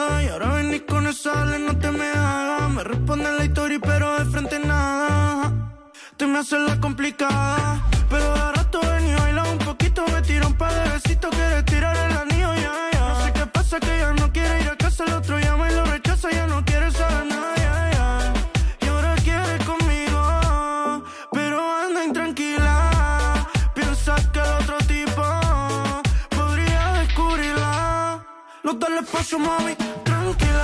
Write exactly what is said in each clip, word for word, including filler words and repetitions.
Y ahora venís con esa ale, no te me hagas. Me responden la historia pero de frente nada. Te me haces la complicada, pero de rato ven y baila un poquito. Me tira un par de besitos, quieres tirar el anillo, ya, ya. No sé qué pasa, que ya no quiere ir a casa. El otro llama y lo rechaza, ya no quiere saber nada, ya, ya. Y ahora quiere conmigo, pero anda intranquila. Piensa que el otro tipo podría descubrirla. No darle espacio, mami, tranquila.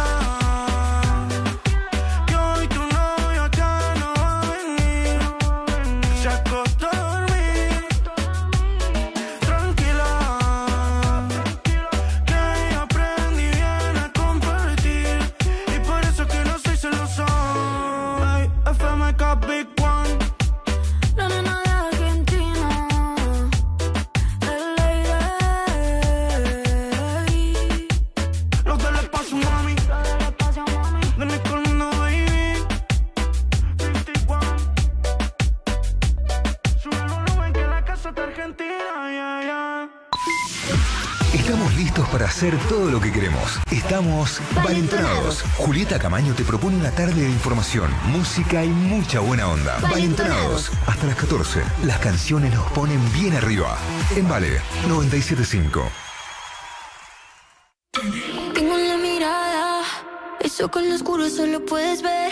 Para hacer todo lo que queremos. Estamos valentonados. Julieta Camaño te propone una tarde de información, música y mucha buena onda. Valentonados. Hasta las catorce. Las canciones nos ponen bien arriba. En Vale noventa y siete punto cinco. Tengo en la mirada, eso con lo oscuro solo puedes ver.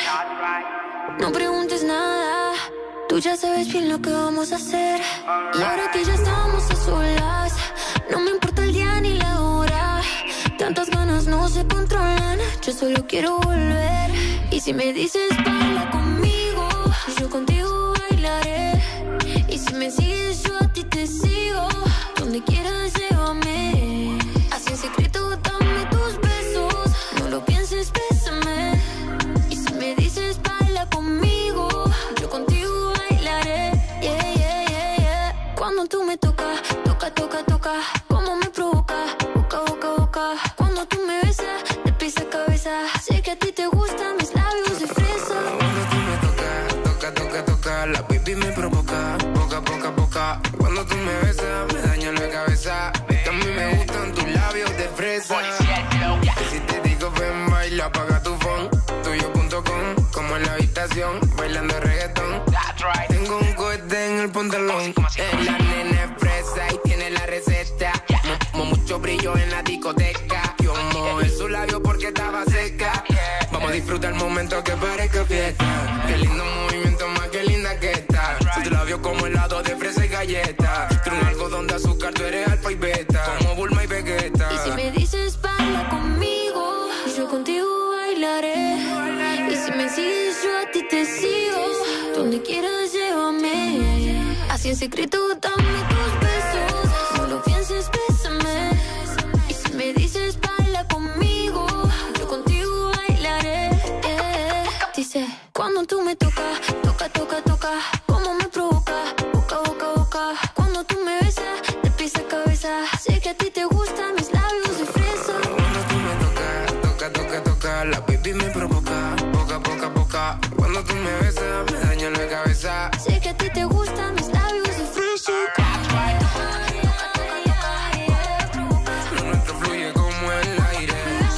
No preguntes nada, tú ya sabes bien lo que vamos a hacer. Y ahora que ya estamos a solas, no me importa el día ni la hora. Tantas ganas no se controlan, yo solo quiero volver. Y si me dices baila conmigo, yo contigo bailaré. Y si me sigues yo a ti te sigo, donde quieras llévame. Así en secreto dame tus besos, no lo pienses, bésame. Y si me dices baila conmigo, yo contigo bailaré. Yeah, yeah, yeah, yeah. Cuando tú me tocas, toca, toca, toca, como me provoca, boca, boca, boca. Cuando tú me besas, de pies a cabeza, sé que a ti te gustan mis labios de fresa. Cuando tú me tocas, toca, toca, toca, la baby me provoca, boca, boca, boca. Cuando tú me besas, me daña la cabeza. A mí me gustan tus labios de fresa. Y si te digo ven, baila, apaga tu phone. Tuyo punto com, como en la habitación, bailando reggaetón. Tengo un cohete en el pantalón. Es la nena fresa y tiene la receta. Mo mucho brillo en la discoteca. Yo mojé su labio porque estaba seca. Vamos a disfrutar el momento que parezca fiesta. Qué lindo movimiento, más que linda que está. Si tu labio como helado de fresa y galleta. Tiene un algodón de azúcar, tú eres alfa y beta. Como Bulma y Vegeta. Y si me dices baila conmigo, yo contigo bailaré. Y si me sigues yo a ti te sigo, donde quieras llévame. Así en secreto dame tus besos, no lo pienses, bésame. Y si me dices baila conmigo, yo contigo bailaré. Yeah. Dice, cuando tú me tocas, toca, toca, toca, como me provoca, boca, boca, boca. Cuando tú me besas, de pies a cabeza, sé que a ti te gustan mis labios de fresa. Cuando tú me tocas, toca, toca, toca, la baby me provoca, boca, boca, boca. Cuando tú me besas, me daña la cabeza. Sé que a ti te gustan mis labios de fresa. Lo nuestro fluye como el aire.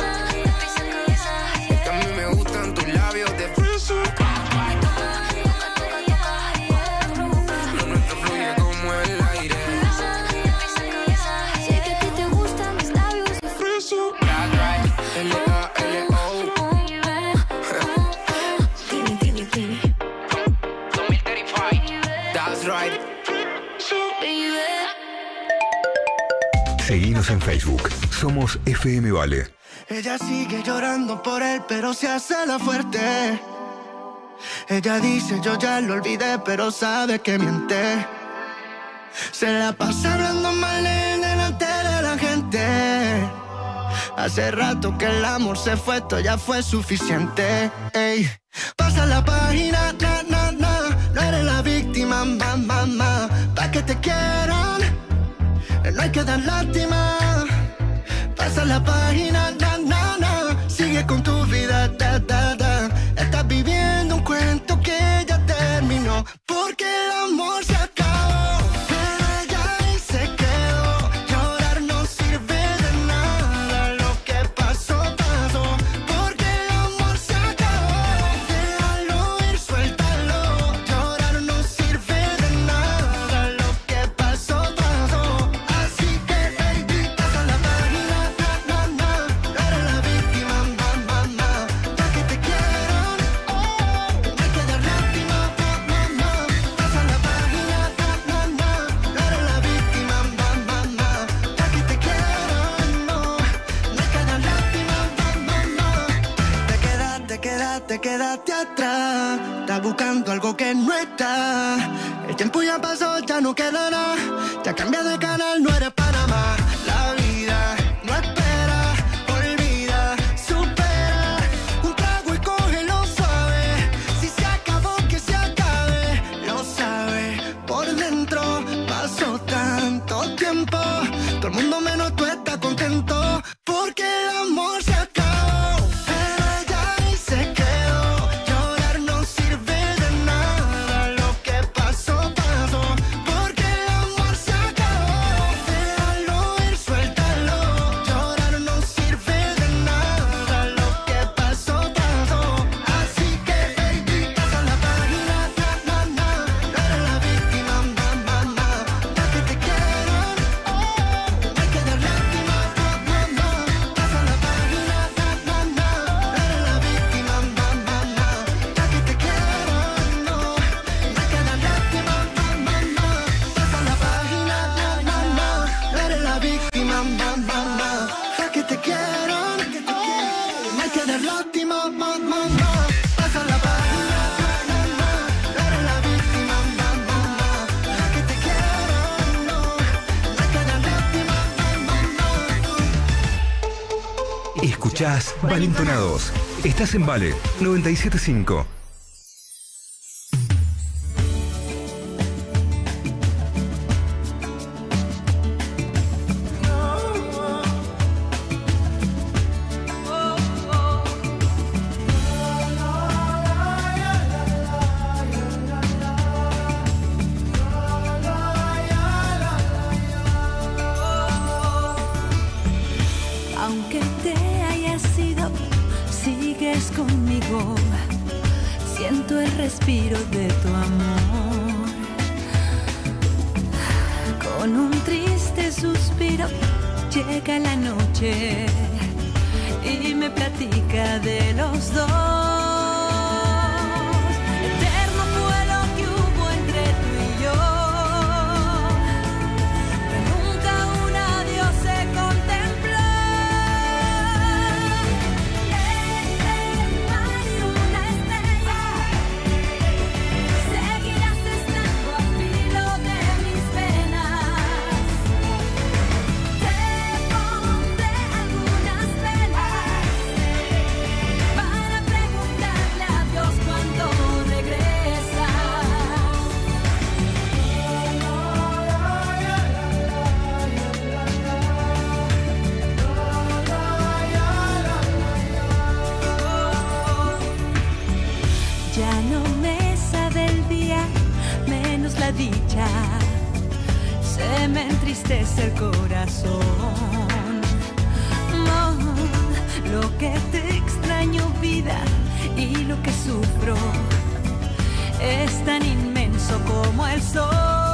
Es que a mí me gustan tus labios de fresa. Lo nuestro fluye como el aire. Sé que a ti te gustan mis labios de fresa. L A L O. That's right. Seguinos en Facebook. Somos F M Vale. Ella sigue llorando por él, pero se hace la fuerte. Ella dice, yo ya lo olvidé, pero sabe que miente. Se la pasa hablando mal en delante de la gente. Hace rato que el amor se fue, esto ya fue suficiente. Ey. Pasa la página, na, na, na. No eres la víctima, ma, ma, ma. Pa' que te quieran, no hay que dar lástima. Pasa la página, na, na, na. Sigue con tu vida, da, da, da. Estás viviendo un cuento que ya terminó. Porque el amor se acabó. Pero ella ahí se quedó. Llorar no sirve de nada. Lo que pasó, pasó. te quedaste atrás. Estás buscando algo que no está. El tiempo ya pasó, ya no quedará. Ya cambias de canal, no eres Panamá. La vida no espera, olvida, supera. Un trago y cógelo suave. Si se acabó, que se acabe. Lo sabes, por dentro pasó tanto tiempo. Todo el mundo menos tú estás contento. Porque el amor se acabó. Pero ella ahí se quedó. Llorar no sirve de nada. Lo que pasó, pasó. Porque el amor se acabó. Déjalo ir, suéltalo. Llorar no sirve de nada. Lo que pasó, pasó. Así que, baby, pasa la página. Na, na, na. No eres la víctima, na, na, na. Ya que te quieran, oh, hay que dar lástima, na, na, na. Pasa la página, na, na, na. No eres la víctima, na, na, na. Ya que te quieran, no, hay que dar lástima, na, na, na. Pasa la página, na, na, na. No eres la víctima, na, na, na. Ya que te quieran, oh, hay que dar lástima, na, na, na. Pasa la página, na, na, na. No eres la víctima, na, na, na. Ya que te quieran, no, hay que dar lástima, na, na, na. Escuchás Valentonados. Estás en Vale noventa y siete punto cinco. Aunque te hayas ido, sigues conmigo. Siento el respiro de tu amor. Con un triste suspiro llega la noche y me platica de los dos. Eterno fue lo que hubo entre tú y yo. Que nunca un adiós se contempló. Entre el mar y una estrella, seguirás estando al filo de mis venas. Te pondré algunas velas para preguntarle a Dios cuándo regresa. Ya no me sabe el día, menos la dicha. Se me entristece el corazón. No, lo que te extraño, vida, y lo que sufro es tan inmenso como el sol.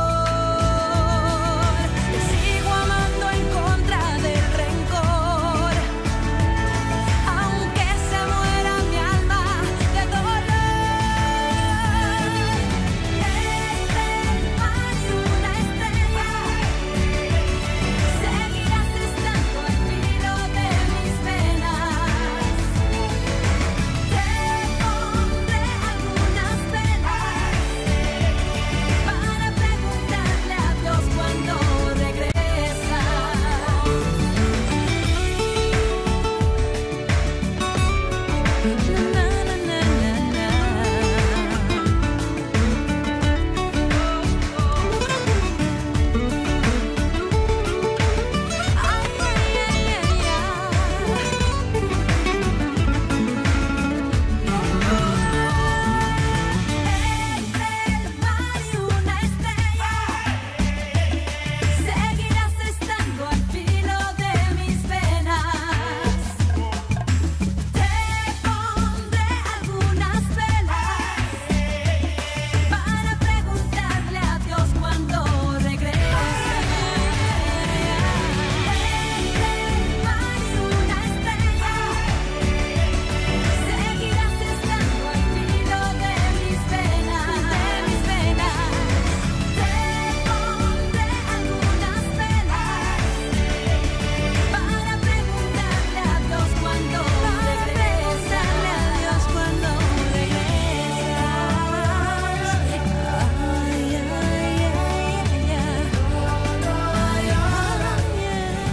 Te sigo amando en contra del rencor, aunque se muera mi alma de dolor. Entre el mar y una estrella, seguirás estando al filo de mis venas. Te pondré algunas velas para preguntarle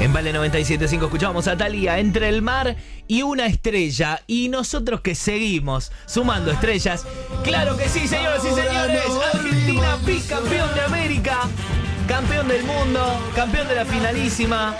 En Vale noventa y siete punto cinco escuchamos a Thalía, Entre el mar y una estrella. Y nosotros que seguimos sumando estrellas. ¡Claro que sí, señoras y señores! Argentina, bicampeón de América, campeón del mundo, campeón de la finalísima.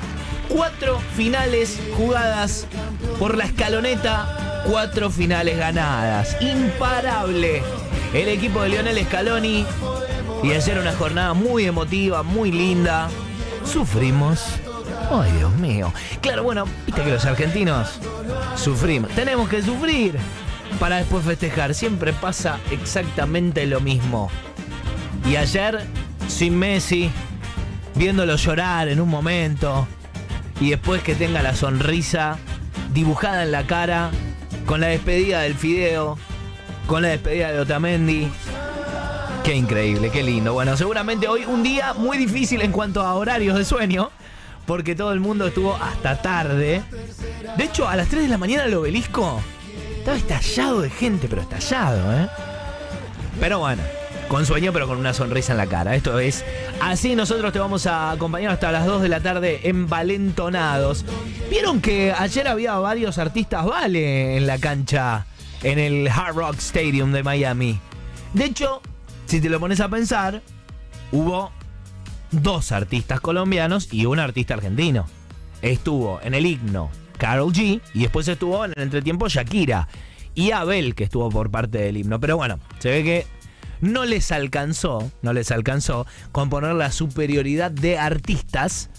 Cuatro finales jugadas por la escaloneta, cuatro finales ganadas. Imparable el equipo de Lionel Scaloni. Y ayer una jornada muy emotiva, muy linda. Sufrimos. Ay, Dios mío. Claro, bueno, viste que los argentinos sufrimos. Tenemos que sufrir para después festejar. Siempre pasa exactamente lo mismo. Y ayer, sin Messi, viéndolo llorar en un momento, y después que tenga la sonrisa dibujada en la cara, con la despedida del Fideo, con la despedida de Otamendi. Qué increíble, qué lindo. Bueno, seguramente hoy un día muy difícil en cuanto a horarios de sueño, porque todo el mundo estuvo hasta tarde. De hecho, a las tres de la mañana el Obelisco estaba estallado de gente, pero estallado, ¿eh? Pero bueno, con sueño, pero con una sonrisa en la cara. Esto es así. Nosotros te vamos a acompañar hasta las dos de la tarde en Valentonados. ¿Vieron que ayer había varios artistas Vale en la cancha, en el Hard Rock Stadium de Miami? De hecho, si te lo pones a pensar, hubo dos artistas colombianos y un artista argentino. Estuvo en el himno Karol G y después estuvo en el entretiempo Shakira y Abel, que estuvo por parte del himno. Pero bueno, se ve que no les alcanzó, no les alcanzó con poner la superioridad de artistas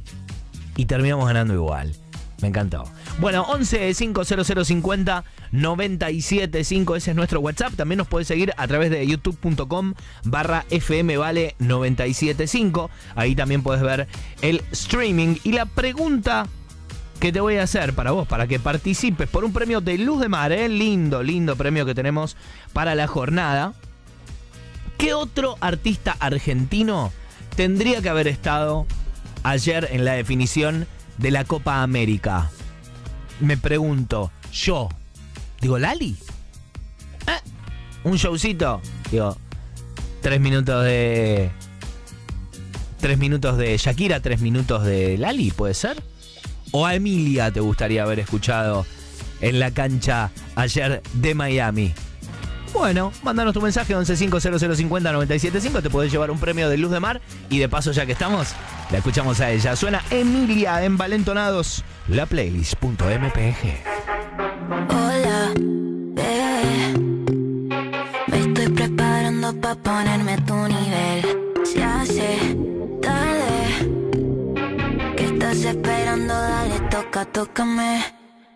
y terminamos ganando igual. Me encantó. Bueno, once cinco cero cero cincuenta noventa y siete cinco, ese es nuestro WhatsApp. También nos puedes seguir a través de youtube punto com barra fm vale noventa y siete cinco. Ahí también puedes ver el streaming. Y la pregunta que te voy a hacer para vos, para que participes por un premio de Luz de Mar, ¿eh? Lindo, lindo premio que tenemos para la jornada. ¿Qué otro artista argentino tendría que haber estado ayer en la definición de la Copa América? Me pregunto, yo, digo, ¿Lali? ¿Eh? ¿Un showcito? Digo, tres minutos de... Tres minutos de Shakira, tres minutos de Lali, ¿puede ser? ¿O a Emilia te gustaría haber escuchado en la cancha ayer de Miami? Bueno, mándanos tu mensaje once cinco cero cero cincuenta noventa y siete cinco. Te podés llevar un premio de Luz de Mar. Y de paso, ya que estamos, la escuchamos a ella. Suena Emilia en Valentonados, la playlist punto m p g. Hola, bebé. Me estoy preparando pa' ponerme a tu nivel. Se hace tarde. ¿Qué estás esperando? Dale, toca, tócame.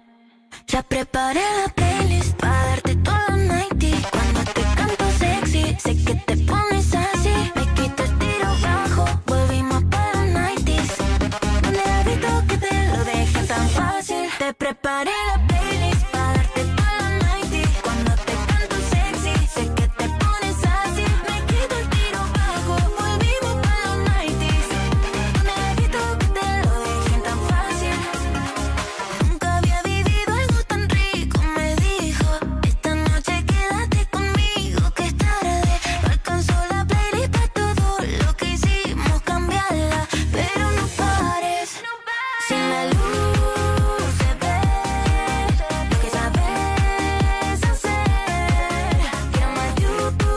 Ya preparé la playlist pa' darte todo night. Cuando te canto sexy, sé que te pones así. Me quito el tiro bajo, volvimos para los nineties. Donde evito que te lo dejen tan fácil. Te preparé la playlist para darte todo night. Cuando te canto sexy, sé que te pones así. Me quito el tiro bajo, volvimos para los nineties. Donde evito que te lo dejen tan fácil. Nunca había vivido algo tan rico, me dijo. Esta noche quédate conmigo, que es tarde. No alcanzó la playlist para todo lo que hicimos, cambiarla, pero no pares. Sin la luz se ve lo que sabes hacer. Quiero más you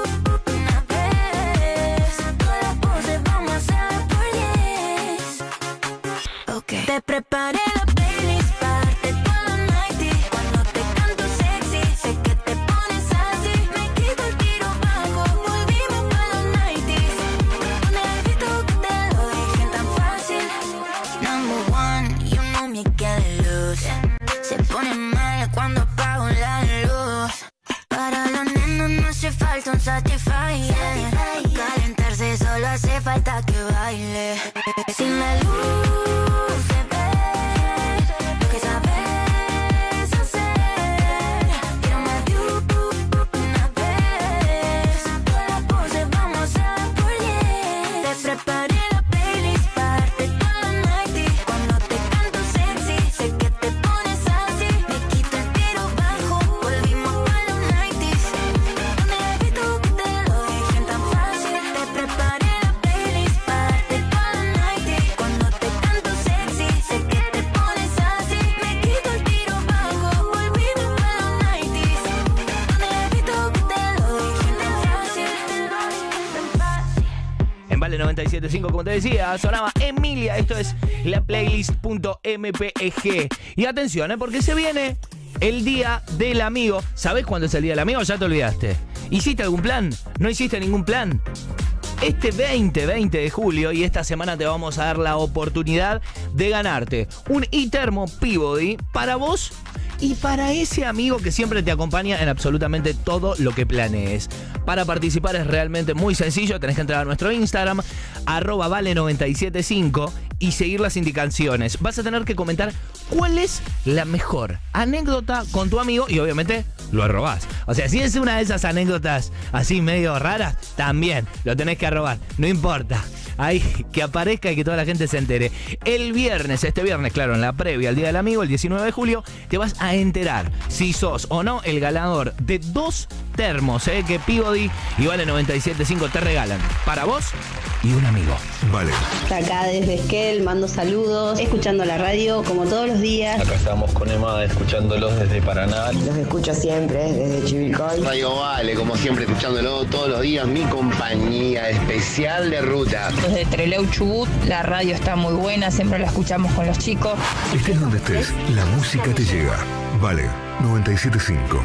una vez. Todas las poses vamos a hacer por diez. Okay. Te preparé la playlist para darte todo night. Cuando te canto sexy, sé que te pones así. Me quito el tiro bajo, volvimos para los nineties. Donde evito que te lo dejen tan fácil. Number one, you know me que luz. Se pone mal cuando apago la luz. Para los nenos no hace falta un Satisfyer. Para calentarse solo hace falta que baile. Sin la luz se ve lo que sabes hacer. Quiero más you una vez. Todas las poses vamos a hacer por diez. Te preparé la playlist para darte todo night. Cuando te canto sexy, sé que te pones así. Me quito el tiro bajo, volvimos para los nineties. Donde evito que te lo dejen tan fácil. Te preparé la playlist para darte todo Vale noventa y siete punto cinco, como te decía, sonaba Emilia. Esto es la playlist.mpeg. Y atención, ¿eh? Porque se viene el Día del Amigo. ¿Sabés cuándo es el Día del Amigo? Ya te olvidaste. ¿Hiciste algún plan? ¿No hiciste ningún plan? Este veinte, veinte de julio y esta semana te vamos a dar la oportunidad de ganarte un iTermo Peabody para vos y para ese amigo que siempre te acompaña en absolutamente todo lo que planees. Para participar es realmente muy sencillo. Tenés que entrar a nuestro Instagram, arroba vale noventa y siete punto cinco, y seguir las indicaciones. Vas a tener que comentar cuál es la mejor anécdota con tu amigo y obviamente lo arrobás. O sea, si es una de esas anécdotas así medio raras, también lo tenés que arrobar. No importa. Ahí, que aparezca y que toda la gente se entere. El viernes, este viernes, claro, en la previa al Día del Amigo, el diecinueve de julio, te vas a enterar si sos o no el ganador de dos termos, ¿eh? Que Peabody y Vale noventa y siete punto cinco te regalan para vos y un amigo. Vale. Acá desde Esquel, mando saludos, escuchando la radio como todos los días. Acá estamos con Emma escuchándolos desde Paraná. Los escucho siempre desde Chivilcoy. Radio Vale, como siempre, escuchándolo todos los días, mi compañía especial de ruta. Desde Trelew, Chubut, la radio está muy buena, siempre la escuchamos con los chicos. Estés donde estés, la música te llega. Vale noventa y siete punto cinco.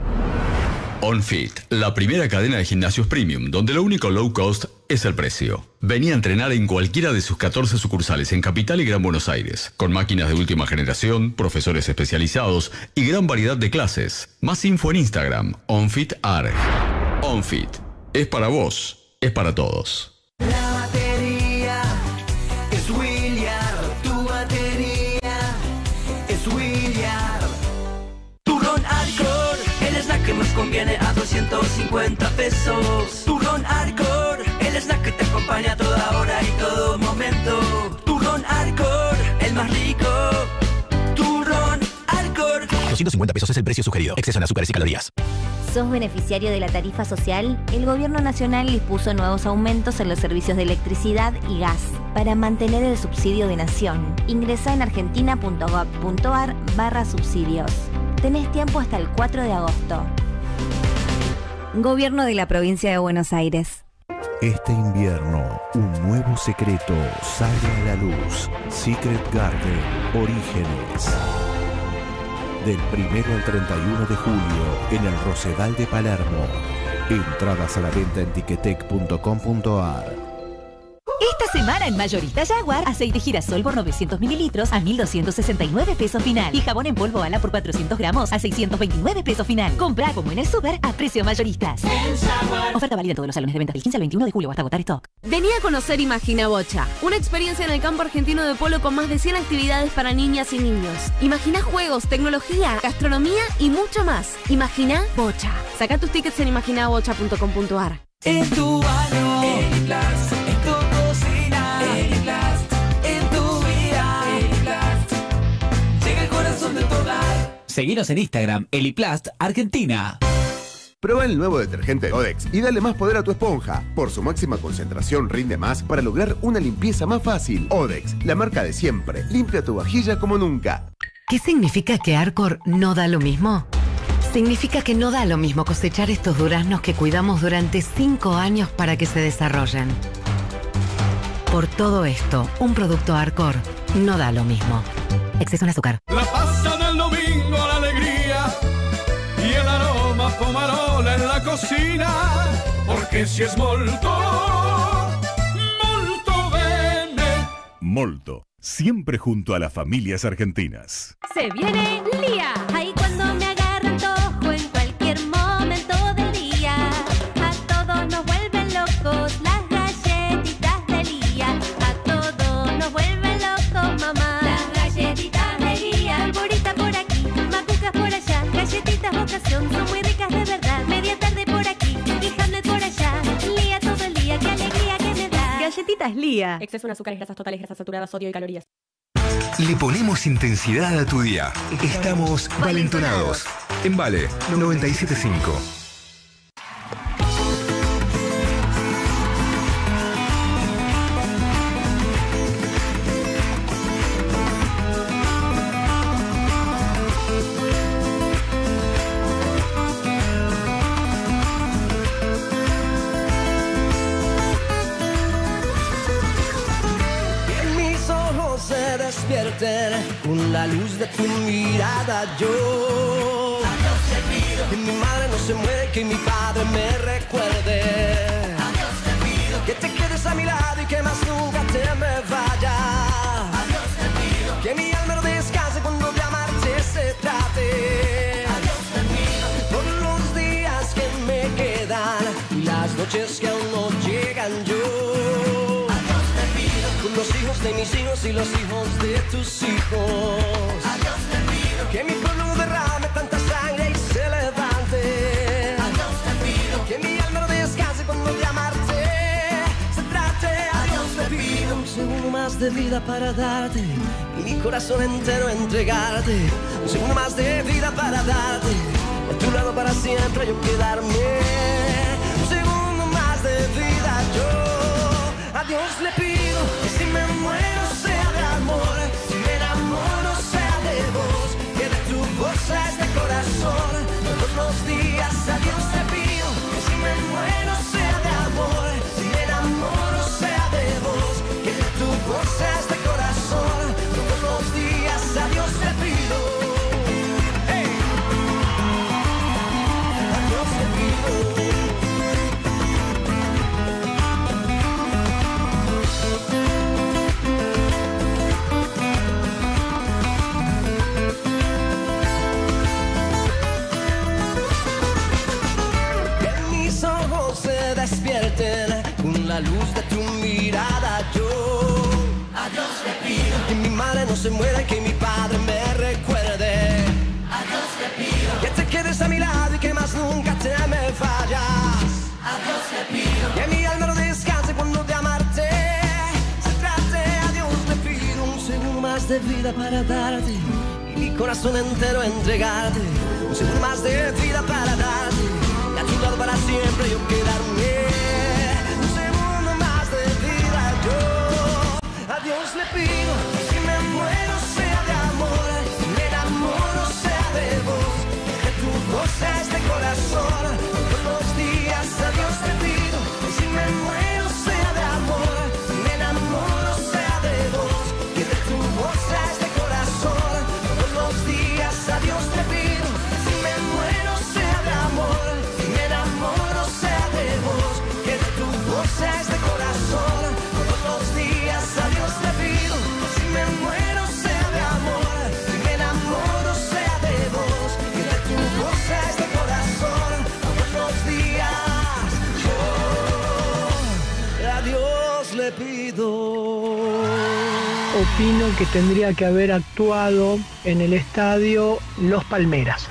OnFit, la primera cadena de gimnasios premium, donde lo único low cost es el precio. Vení a entrenar en cualquiera de sus catorce sucursales en Capital y Gran Buenos Aires, con máquinas de última generación, profesores especializados y gran variedad de clases. Más info en Instagram, OnFitArg. OnFit, es para vos, es para todos. La batería es William, tu batería es William. Turrón Arcor, el snack que más conviene a doscientos cincuenta pesos. Turrón Arcor, el snack que te acompaña a toda hora y todo momento. Turrón Arcor, el más rico. Turrón Arcor. doscientos cincuenta pesos es el precio sugerido. Exceso en azúcares y calorías. ¿Sos beneficiario de la tarifa social? El Gobierno Nacional dispuso nuevos aumentos en los servicios de electricidad y gas para mantener el subsidio de nación. Ingresá en argentina.gov.ar barra subsidios. Tenés tiempo hasta el cuatro de agosto. Gobierno de la Provincia de Buenos Aires. Este invierno, un nuevo secreto sale a la luz. Secret Garden Orígenes. Del primero al treinta y uno de julio en el Rosedal de Palermo. Entradas a la venta en tiquetec punto com punto ar. Esta semana en Mayorista Jaguar, aceite girasol por novecientos mililitros a mil doscientos sesenta y nueve pesos final. Y jabón en polvo Ala por cuatrocientos gramos a seiscientos veintinueve pesos final. Compra como en el súper a precios mayoristas. Oferta válida en todos los salones de ventas del quince al veintiuno de julio hasta agotar stock. Vení a conocer Imagina Bocha, una experiencia en el campo argentino de polo con más de cien actividades para niñas y niños. Imagina juegos, tecnología, gastronomía y mucho más. Imagina Bocha. Saca tus tickets en imagina bocha punto com punto ar. En tu baño, Eliplast, en tu cocina, Eliplast, en tu vida, Eliplast, llega el corazón de tu hogar. Seguinos en Instagram, Eliplast Argentina. Prueba el nuevo detergente Odex y dale más poder a tu esponja. Por su máxima concentración rinde más para lograr una limpieza más fácil. Odex, la marca de siempre. Limpia tu vajilla como nunca. ¿Qué significa que Arcor no da lo mismo? Significa que no da lo mismo cosechar estos duraznos que cuidamos durante cinco años para que se desarrollen. Por todo esto, un producto Arcor no da lo mismo. Exceso en azúcar. La pasta del domingo, la alegría y el aroma pomarola en la cocina. Porque si es molto, molto bene. Molto, siempre junto a las familias argentinas. Se viene Lía. Ahí cuando me agarra antojo en cualquier momento del día. A todos nos vuelven locos las galletitas de Lía. A todos nos vuelven locos, mamá. Las galletitas de Lía. Alborita por aquí, macucas por allá. Galletitas vocación, son muy ricas de verdad. Media tarde por aquí y Hamlet por allá. Lía todo el día, qué alegría que me da. Galletitas Lía. Exceso en azúcares, grasas totales, grasas saturadas, sodio y calorías. Le ponemos intensidad a tu día. Estamos valentonados. En Vale noventa y siete punto cinco. con la luz de tu mirada yo. Adiós te pido. Que mi madre no se muere, que mi padre me recuerde. Adiós te pido. Que te quedes a mi lado y que más nunca te me vayas. Adiós te pido. Que mi alma no descanse cuando de amarte se trate. Adiós te pido. Por los días que me quedan y las noches que aún no llegan yo. Adiós te pido. Con los hijos de mis hijos y los hijos de tus hijos. Adiós te pido. Que mi pueblo derrame tanta sangre y se levante. Adiós te pido. Que mi alma no descanse cuando de amarte se trate. Adiós te pido. Un segundo más de vida para darte y mi corazón entero entregarte. Un segundo más de vida para darte, a tu lado para siempre yo quedarme. Un segundo más de vida yo a Dios le pido que si me muero sea de amor, si me enamoro sea de vos, que de tu voz sea este corazón todos los días. A Dios te pido que si me muero sea de amor, si me enamoro sea de vos, que de tu voz sea este corazón todos los días. A Dios te pido. Hey. A Dios te pido. Despierten con la luz de tu mirada yo. Adiós te pido. Que mi madre no se muera y que mi padre me recuerde. Adiós te pido. Que te quedes a mi lado y que más nunca te me fallas. Adiós te pido. Que mi alma no descanse cuando de amarte se trate. A Dios le pido un segundo más de vida para darte y mi corazón entero entregarte. Un segundo más de vida para darte y a tu lado para siempre yo quedarme. Un segundo más de vida yo a Dios le pido que si me muero sea de amor, si me enamoro sea de vos, que tu voz sea este corazón todos los días. A Dios te pido que si me muero sea de amor, si me enamoro sea de vos, que de tu voz sea este corazón todos los días. A Dios te pido que si me muero sea de amor, si me enamoro sea de vos, que de tu voz sea este corazón todos los días. A Dios te pido que si me muero sea de amor, si me enamoro sea de vos, que de tu voz sea este corazón todos los días. Yo a Dios le pido. Opino que tendría que haber actuado en el estadio Los Palmeras.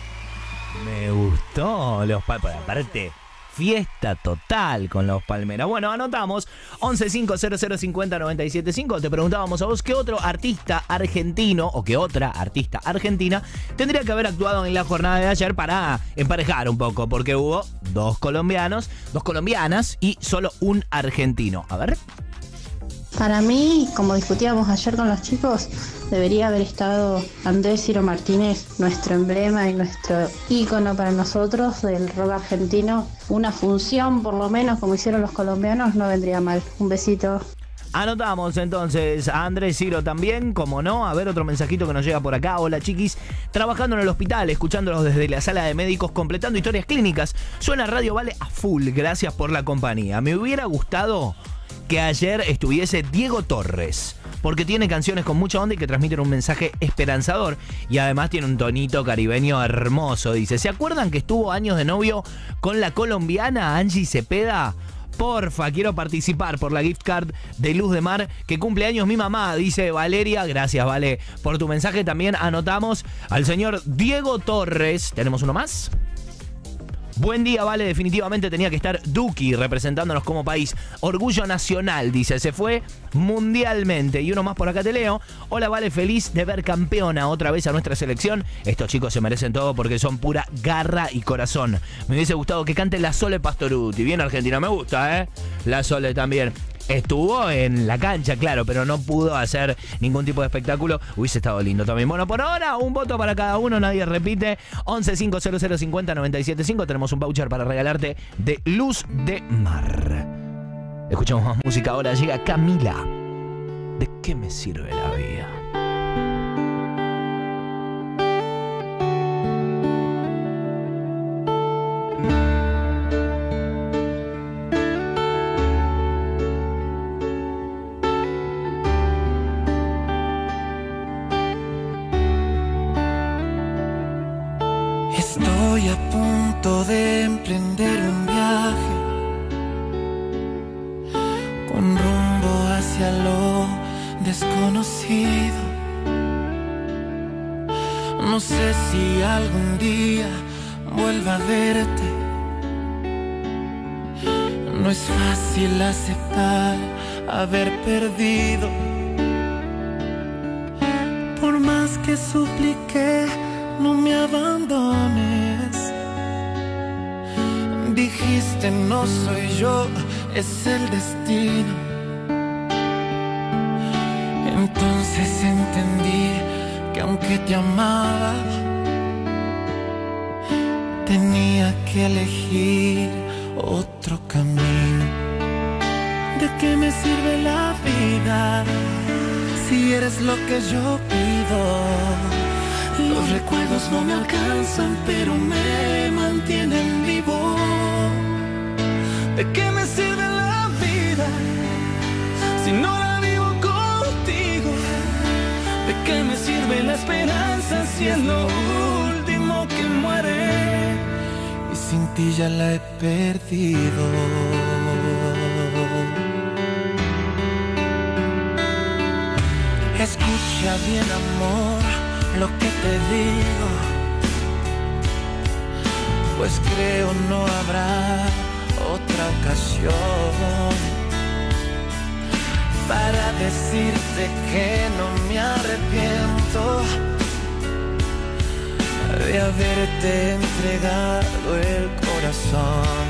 Me gustó los Palmeras. Aparte, fiesta total con los Palmeras. Bueno, anotamos once cinco cero cero cincuenta noventa y siete cinco. Te preguntábamos a vos qué otro artista argentino o qué otra artista argentina tendría que haber actuado en la jornada de ayer para emparejar un poco, porque hubo dos colombianos, dos colombianas y solo un argentino. A ver. Para mí, como discutíamos ayer con los chicos, debería haber estado Andrés Ciro Martínez, nuestro emblema y nuestro ícono para nosotros del rock argentino. Una función, por lo menos, como hicieron los colombianos, no vendría mal. Un besito. Anotamos entonces a Andrés Ciro también, como no. A ver, otro mensajito que nos llega por acá. Hola chiquis, trabajando en el hospital, escuchándolos desde la sala de médicos, completando historias clínicas. Suena Radio Vale a full, gracias por la compañía. Me hubiera gustado que ayer estuviese Diego Torres, porque tiene canciones con mucha onda y que transmiten un mensaje esperanzador, y además tiene un tonito caribeño hermoso. Dice, ¿se acuerdan que estuvo años de novio con la colombiana Angie Cepeda? Porfa, quiero participar por la gift card de Luz de Mar que cumple años mi mamá, dice Valeria. Gracias, Vale, por tu mensaje. También anotamos al señor Diego Torres. ¿Tenemos uno más? Buen día, Vale, definitivamente tenía que estar Duki representándonos como país. Orgullo nacional, dice, se fue mundialmente. Y uno más por acá te leo. Hola, Vale, feliz de ver campeona otra vez a nuestra selección. Estos chicos se merecen todo porque son pura garra y corazón. Me hubiese gustado que cante la Sole Pastorutti. Bien Argentina, me gusta, ¿eh? La Sole también. Estuvo en la cancha, claro, pero no pudo hacer ningún tipo de espectáculo. Hubiese estado lindo también. Bueno, por ahora, un voto para cada uno, nadie repite. once cinco cero cero cincuenta noventa y siete cinco. Tenemos un voucher para regalarte de Luz de Mar. Escuchamos más música. Ahora llega Camila. ¿De qué me sirve la vida? Estoy a punto de emprender un viaje con rumbo hacia lo desconocido. No sé si algún día vuelva a verte. No es fácil aceptar haber perdido. Por más que supliqué, no me abandones. Dijiste no soy yo, es el destino. Entonces entendí que aunque te amaba, tenía que elegir otro camino. ¿De qué me sirve la vida si eres lo que yo pido? Los recuerdos no me alcanzan, pero me mantienen vivo. ¿De qué me sirve la vida si no la vivo contigo? ¿De qué me sirve la esperanza si es lo último que muere? Y sin ti ya la he perdido. Escucha bien, amor, lo que te digo, pues creo no habrá otra ocasión para decirte que no me arrepiento de haberte entregado el corazón.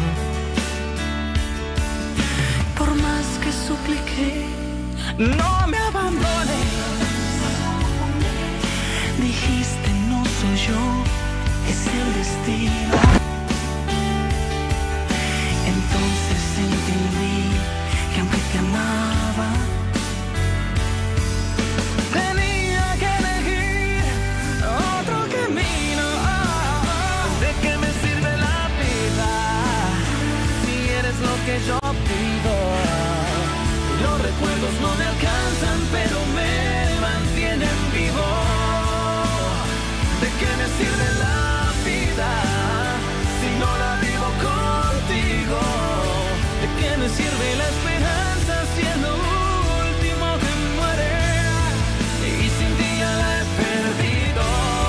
Por más que supliqué, no me abandones. Dijiste no soy yo, es el destino. Entonces entendí que aunque te amaba, tenía que elegir otro camino. ¿De qué me sirve la vida si eres lo que yo pido? Los recuerdos no me alcanzan, pero me mantienen vivo. ¿De qué me sirve la vida si no la vivo contigo? ¿De qué me sirve la esperanza si es lo último que muere? Y sin ti ya la he perdido.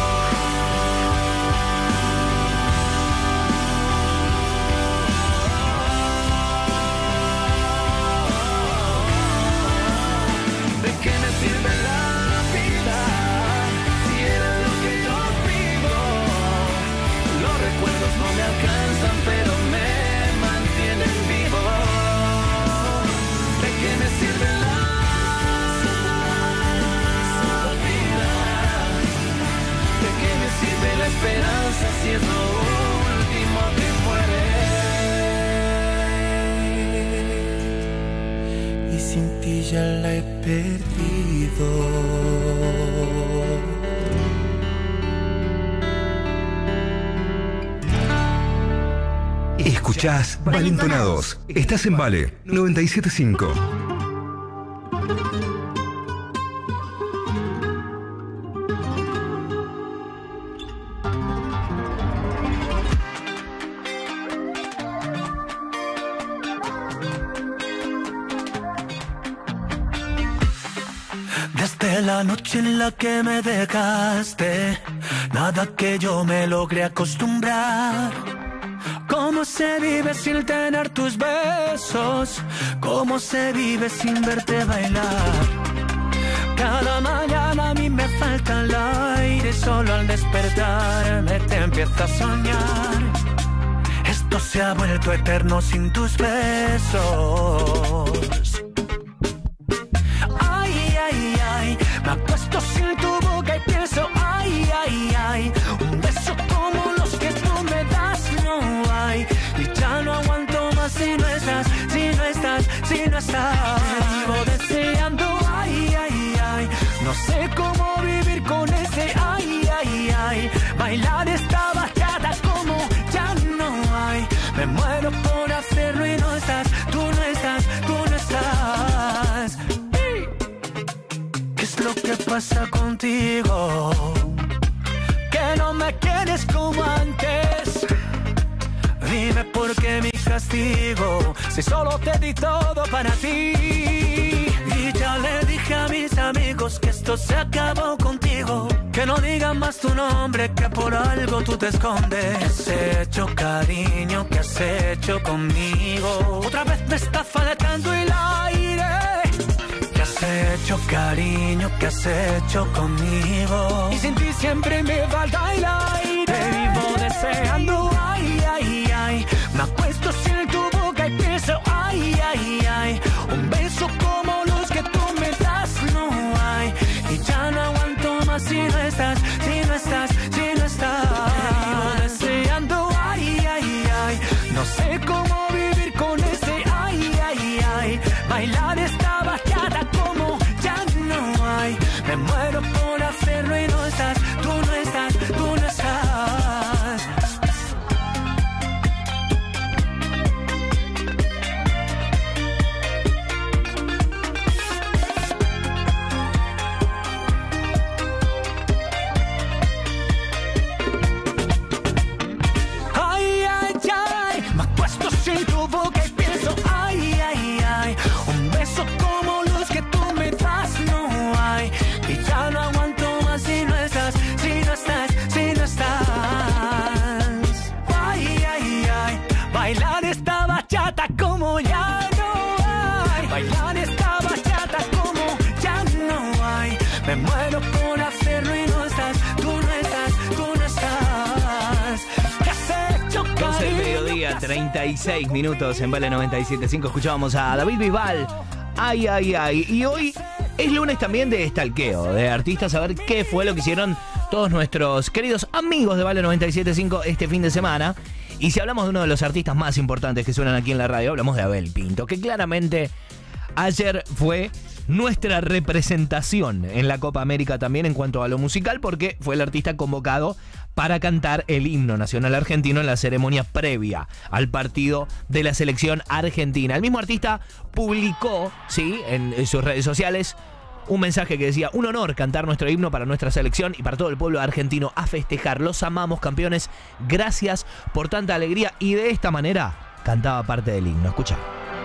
¿De qué me sirve la vida si eres lo que yo pido? Los recuerdos no me alcanzan, pero me mantienen vivo. ¿De qué me sirve la vida? ¿De qué me sirve la esperanza si es lo último que muere? Y sin ti ya la he perdido. Escuchás Valentonados. Estás en Vale noventa y siete punto cinco. Desde la noche en la que me dejaste, nada que yo me logré acostumbrar. ¿Cómo se vive sin tener tus besos? ¿Cómo se vive sin verte bailar? Cada mañana a mí me falta el aire, solo al despertarme te empiezo a soñar. Esto se ha vuelto eterno sin tus besos. Ay, ay, ay, me acuesto sin tu boca y pienso, ay, ay, ay, un beso como los que tú me das no hay. Y ya no aguanto más si no estás, si no estás, si no estás. Vivo deseando, ay, ay, ay, no sé cómo vivir con ese, ay, ay, ay. Bailar esta bachata como ya no hay. Me muero por hacerlo y no estás, tú no estás, tú no estás. ¿Qué es lo que pasa contigo? ¿Qué que no me quieres como antes. Dime por qué mi castigo, si solo te di todo para ti. Y ya le dije a mis amigos que esto se acabó contigo, que no digan más tu nombre, que por algo tú te escondes. ¿Qué has hecho, cariño? ¿Qué has hecho conmigo? Otra vez me está faltando el aire. ¿Qué has hecho, cariño? ¿Qué has hecho conmigo? Y sin ti siempre me falta el aire. Te vivo deseando, ay, ay, ay. Me acuesto sin tu boca y pienso, ay, ay, ay. Un beso como los que tú me das no hay. Y ya no aguanto más si no estás, si no estás, si no estás. Te vivo deseando, ay, ay, ay. No sé cómo vivir con ese, ay, ay, ay. Bailar esta bachata como ya no hay. Me muero por hacerlo y no estás, tú no estás, tú no estás. Bailar esta bachata como ya no hay. Bailar esta bachata como ya no hay. Me muero por hacerlo y no estás, tú no estás, tú no estás. ¿Qué has hecho, cariño? doce del mediodía, treinta y seis minutos en Vale noventa y siete punto cinco. Escuchábamos a David Bisbal. Ay, ay, ay. Y hoy es lunes también de stalkeo, de artistas, a ver qué fue lo que hicieron todos nuestros queridos amigos de Vale noventa y siete punto cinco este fin de semana. Y si hablamos de uno de los artistas más importantes que suenan aquí en la radio, hablamos de Abel Pinto, que claramente ayer fue nuestra representación en la Copa América también en cuanto a lo musical, porque fue el artista convocado para cantar el himno nacional argentino en la ceremonia previa al partido de la selección argentina. El mismo artista publicó, sí, en sus redes sociales un mensaje que decía: un honor cantar nuestro himno para nuestra selección y para todo el pueblo argentino, a festejar. Los amamos, campeones. Gracias por tanta alegría. Y de esta manera cantaba parte del himno. Escucha.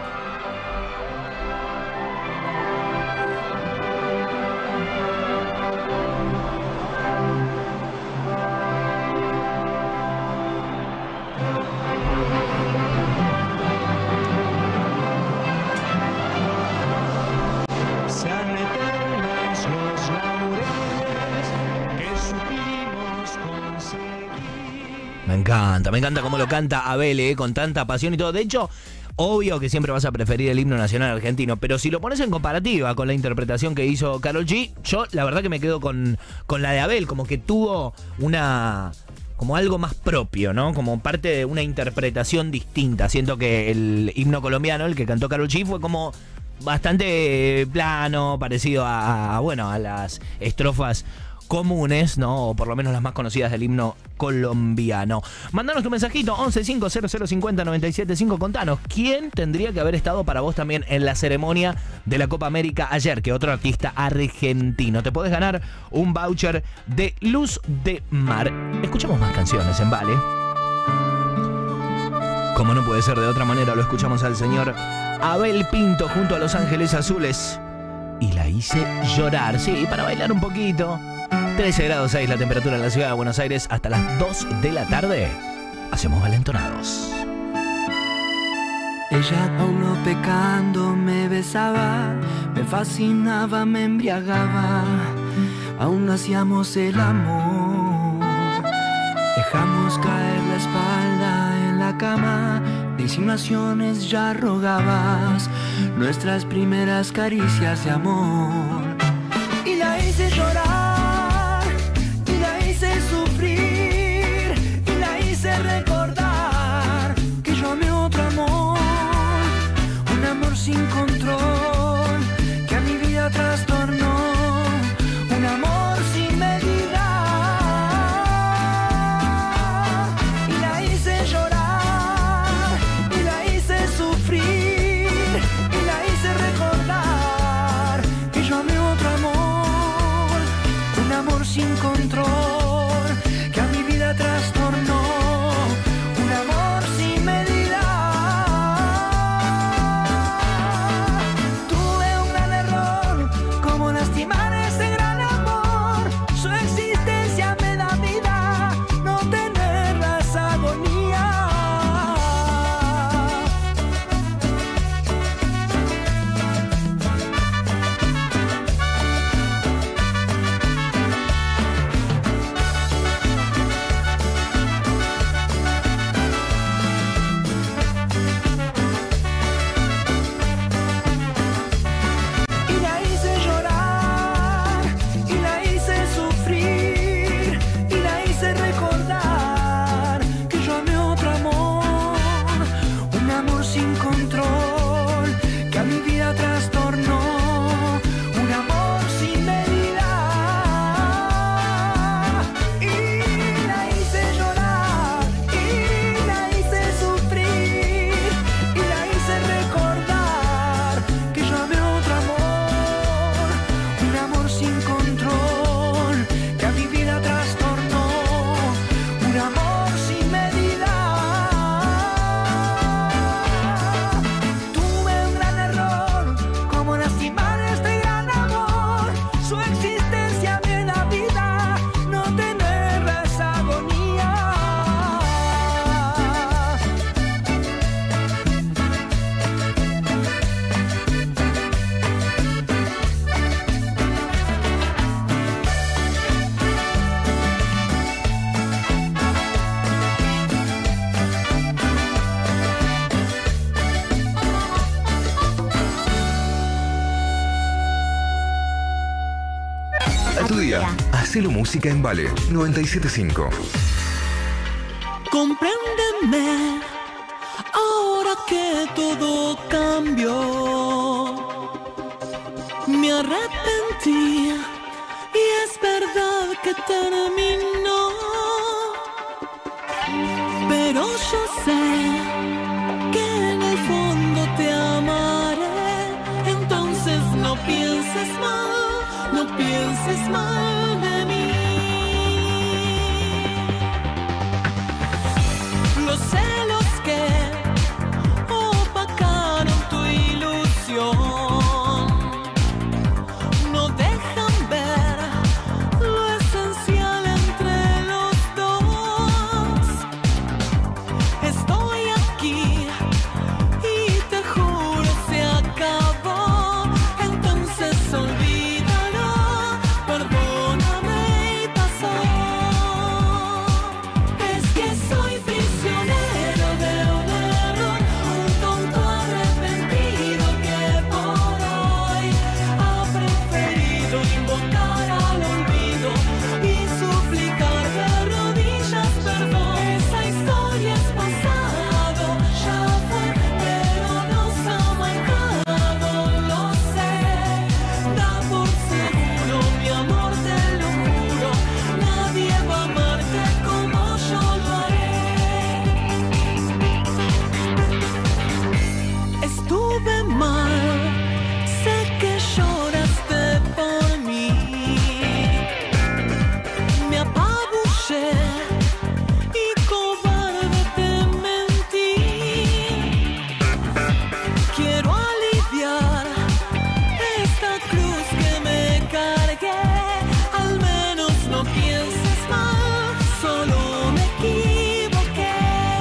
Me encanta, me encanta cómo lo canta Abel, eh, con tanta pasión y todo. De hecho, obvio que siempre vas a preferir el himno nacional argentino, pero si lo pones en comparativa con la interpretación que hizo Karol G, yo la verdad que me quedo con, con la de Abel, como que tuvo una... como algo más propio, ¿no? Como parte de una interpretación distinta. Siento que el himno colombiano, el que cantó Karol G, fue como bastante plano, parecido a, a bueno, a las estrofas comunes, ¿no? O por lo menos las más conocidas del himno colombiano. Mandanos tu mensajito, once cinco cero cero cincuenta noventa y siete cinco. Contanos, ¿quién tendría que haber estado para vos también en la ceremonia de la Copa América ayer? Que otro artista argentino. Te podés ganar un voucher de Luz de Mar. Escuchamos más canciones en Vale. Como no puede ser de otra manera, lo escuchamos al señor Abel Pinto junto a Los Ángeles Azules. Y la hice llorar, sí, para bailar un poquito. trece grados seis la temperatura en la ciudad de Buenos Aires. Hasta las dos de la tarde hacemos valentonados. Ella aún no pecando me besaba, me fascinaba, me embriagaba. Aún hacíamos el amor. Dejamos caer la espalda en la cama. De insinuaciones ya rogabas nuestras primeras caricias de amor. Y la hice llorar, y la hice sufrir, y la hice recordar que yo amé otro amor, un amor sin control que a mi vida trastornó, un amor sin medida. Y la hice llorar, y la hice sufrir, y la hice recordar que yo amé otro amor, mediodía. Hacelo música en Vale noventa y siete punto cinco. Compréndeme, ahora que todo cambió. Me arrepentí y es verdad que terminó. Pero yo sé que en el fondo te amaré. Entonces no pienses mal, no pienses mal de mí. Los celos que opacaron tu ilusión no dejan ver lo esencial entre los dos. Estoy aquí y te juro se acabó. Entonces olvídalo, perdóname y pasó. Es que soy prisionero de un error, un tonto arrepentido que por hoy ha preferido invocar al olvido y suplicar de rodillas perdón. Esa historia es pasado, ya fue, pero nos ha marcado, lo sé. Da por seguro, mi amor, te lo juro, nadie va a amarte como yo lo haré. Estuve mal, sé que lloraste por mí. Me apabullé y cobarde te mentí. Quiero aliviar esta cruz que me cargué. Al menos no pienses mal, solo me equivoqué.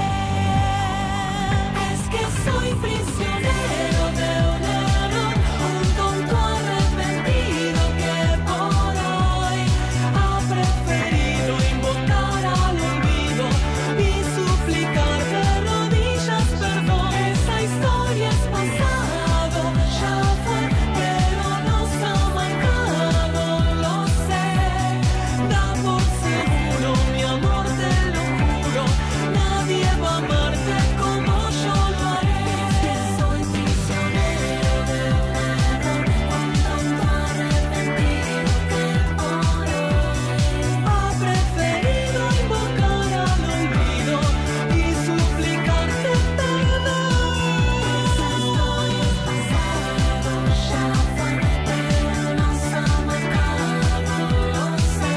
Es que soy prisionero de un error, un tonto arrepentido que por hoy ha preferido invocar al olvido y suplicar de rodillas perdón. Esa historia es pasado, ya fue, pero nos ha marcado, lo sé. Da por seguro, mi amor, te lo juro, nadie va a amarte como yo lo haré. Que soy prisionero de un error, un tonto arrepentido que por hoy ha preferido invocar al olvido y suplicarte perdón. Esa historia es pasado, ya fue, pero nos ha marcado, lo sé.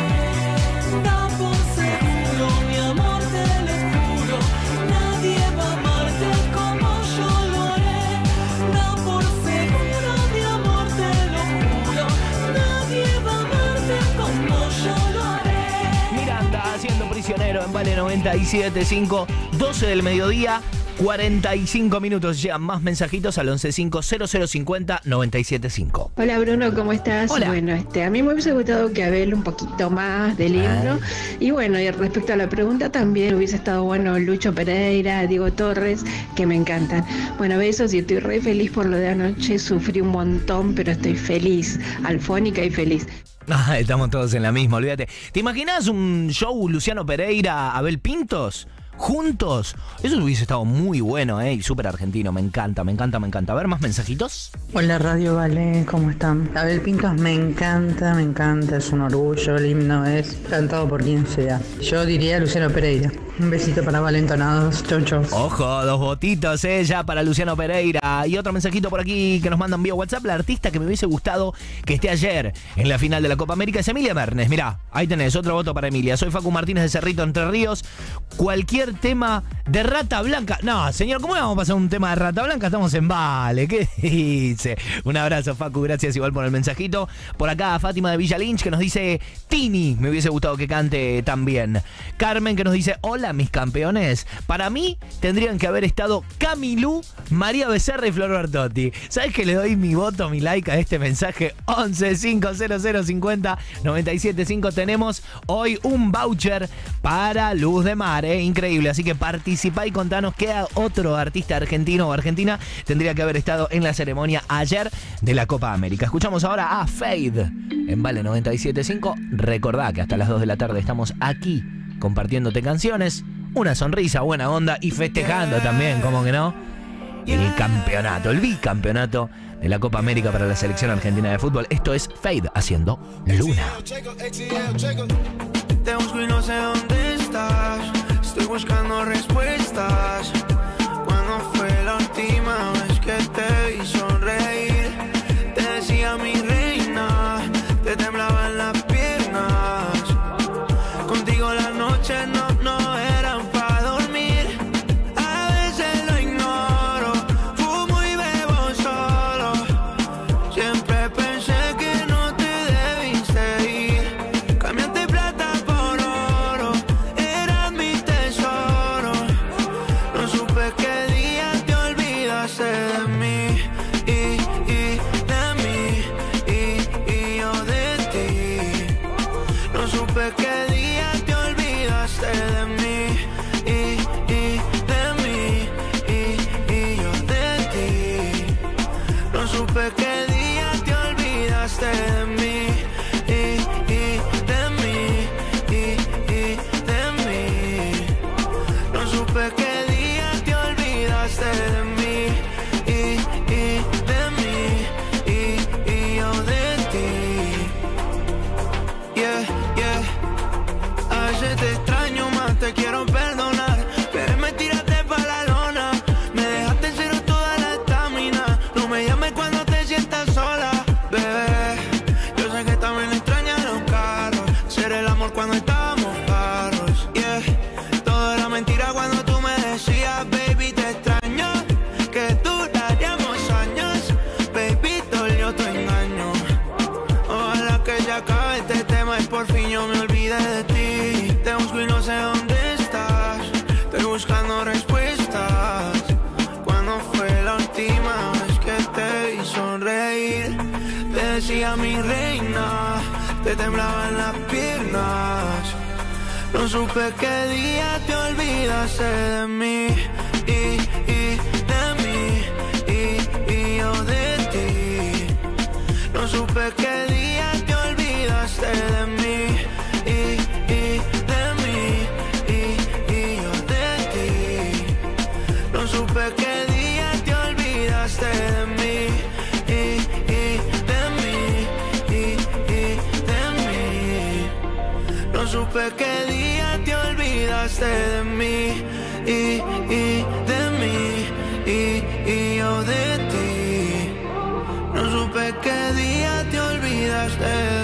Da por seguro, mi amor, te lo juro, nadie va a amarte como yo lo haré. Da por seguro, mi amor, te lo juro, nadie va a amarte como yo lo haré. Miranda haciendo prisionero en Vale noventa y siete punto cinco, doce del mediodía, cuarenta y cinco minutos. Llegan más mensajitos al once cinco cero cero cincuenta noventa y siete cinco. Hola Bruno, ¿cómo estás? Hola. Bueno, este, a mí me hubiese gustado que Abel un poquito más del himno. Y bueno, y respecto a la pregunta también hubiese estado bueno Lucho Pereira, Diego Torres, que me encantan. Bueno, besos y estoy re feliz por lo de anoche. Sufrí un montón, pero estoy feliz, alfónica y feliz. Ah, estamos todos en la misma, olvídate. ¿Te imaginas un show Luciano Pereira, Abel Pintos? ¿Juntos? Eso hubiese estado muy bueno, ¿eh? Y súper argentino. Me encanta, me encanta, me encanta. A ver, más mensajitos. Hola Radio Vale, ¿cómo están? Abel Pintos me encanta, me encanta, es un orgullo, el himno es cantado por quien sea. Yo diría Luciano Pereira. Un besito para Valentonados, chau chau. Ojo, dos votitos, ¿eh? Ya para Luciano Pereira. Y otro mensajito por aquí que nos mandan vía WhatsApp. La artista que me hubiese gustado que esté ayer en la final de la Copa América es Emilia Mernes. Mirá, ahí tenés, otro voto para Emilia. Soy Facu Martínez de Cerrito, Entre Ríos. Cualquier tema de Rata Blanca. No, señor, ¿cómo vamos a pasar un tema de Rata Blanca? Estamos en Vale, ¿qué dice? Un abrazo, Facu, gracias igual por el mensajito. Por acá, Fátima de Villa Lynch, que nos dice Tini, me hubiese gustado que cante también. Carmen, que nos dice, hola, mis campeones. Para mí, tendrían que haber estado Camilú, María Becerra y Flor Bertotti. ¿Sabes que le doy mi voto, mi like a este mensaje? once cinco cero cero cincuenta noventa y siete cinco. Tenemos hoy un voucher para Luz de Mar, ¿eh? Increíble, así que participa. Participá y contanos qué otro artista argentino o argentina tendría que haber estado en la ceremonia ayer de la Copa América. Escuchamos ahora a Fade en Vale noventa y siete punto cinco. Recordá que hasta las dos de la tarde estamos aquí compartiéndote canciones, una sonrisa, buena onda y festejando también, ¿cómo que no? El campeonato, el bicampeonato de la Copa América para la selección argentina de fútbol. Esto es Fade haciendo Luna. Te busco y no sé dónde estás. Estoy buscando respuestas. ¿Cuándo fue la última vez que te vi sonreír? Te decía mi reina, te temblaban las piernas. Contigo las noches no, no eran para dormir. A veces lo ignoro, fumo y bebo solo. Siempre pensé que no te debiste ir. Cambiaste plata por oro, eras mi tesoro. No supe qué día te olvidaste de mí y, y de mí y, y yo de ti. No supe qué día te olvidaste de mí y, y de mí y, y yo de ti. No supe qué día te olvidaste de mí y, y de mí y, y de mí. No supe qué día te olvidaste de mí y, y de mí y, y yo de ti. Yeah, yeah. A veces te extraño más, te quiero perdonar, pero me tiraste pa' la lona. Me dejaste en cero toda la estamina. No me llames cuando te sientas sola, bebé. Yo sé que también extrañas los carros, hacer el amor cuando estábamos parros. Yeah, todo era mentira cuando tú me decías, baby, te extraño, que duraríamos años. Baby, dolió tu engaño. Ojalá que ya acabe este tema y por fin yo me olvide de ti. Te busco y no sé dónde estás. Estoy buscando respuestas. ¿Cuándo fue la última vez que te vi sonreír? Te decía mi reina, te temblaban las piernas. No supe qué día te olvidaste de mí y, y de mí y, y yo de ti. No supe qué día te olvidaste de mí y, y de mí y, y yo de ti. No supe qué día te olvidaste de mí y, y de mí y, y de mí. No supe qué día te olvidaste de mí y, y de mí y, y yo de ti. No supe qué día te olvidaste de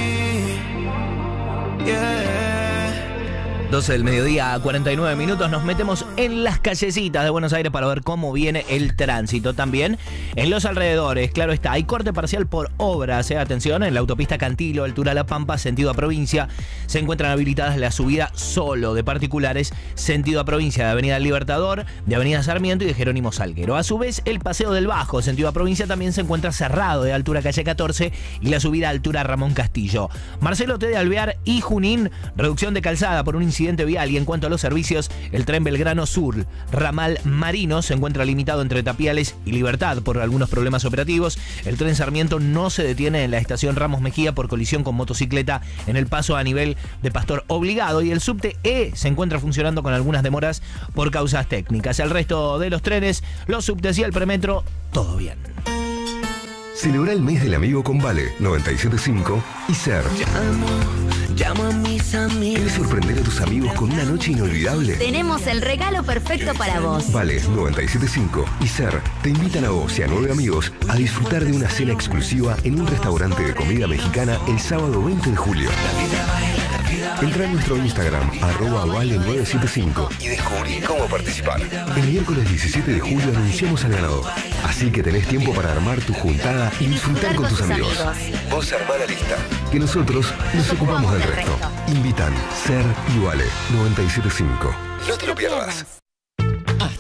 mí. Yeah. doce del mediodía a cuarenta y nueve minutos, nos metemos en las callecitas de Buenos Aires para ver cómo viene el tránsito. También en los alrededores, claro está, hay corte parcial por obras, eh, atención, en la autopista Cantilo, altura La Pampa, sentido a provincia, se encuentran habilitadas la subida solo de particulares, sentido a provincia de Avenida Libertador, de Avenida Sarmiento y de Jerónimo Salguero. A su vez, el paseo del Bajo, sentido a provincia, también se encuentra cerrado de altura calle catorce y la subida a altura Ramón Castillo. Marcelo T. de Alvear y Junín, reducción de calzada por un incidente vial. Y en cuanto a los servicios, el tren Belgrano Sur, ramal Marino, se encuentra limitado entre Tapiales y Libertad por algunos problemas operativos. El tren Sarmiento no se detiene en la estación Ramos Mejía por colisión con motocicleta en el paso a nivel de Pastor Obligado. Y el subte E se encuentra funcionando con algunas demoras por causas técnicas. El resto de los trenes, los subtes y el premetro, todo bien. Celebra el mes del amigo con Vale noventa y siete punto cinco y Ser. Llamo, llamo a mis amigos. ¿Quieres sorprender a tus amigos con una noche inolvidable? Tenemos el regalo perfecto para vos. Vale noventa y siete punto cinco y Ser te invitan a vos y a nueve amigos a disfrutar de una cena exclusiva en un restaurante de comida mexicana el sábado veinte de julio. Entra en nuestro Instagram, arroba vale nueve siete cinco, y descubrí cómo participar. El miércoles diecisiete de julio anunciamos al ganador, así que tenés tiempo para armar tu juntada y disfrutar con tus amigos. Vos armá la lista, que nosotros nos ocupamos del resto. Invitan Ser y Vale noventa y siete punto cinco. No te lo pierdas.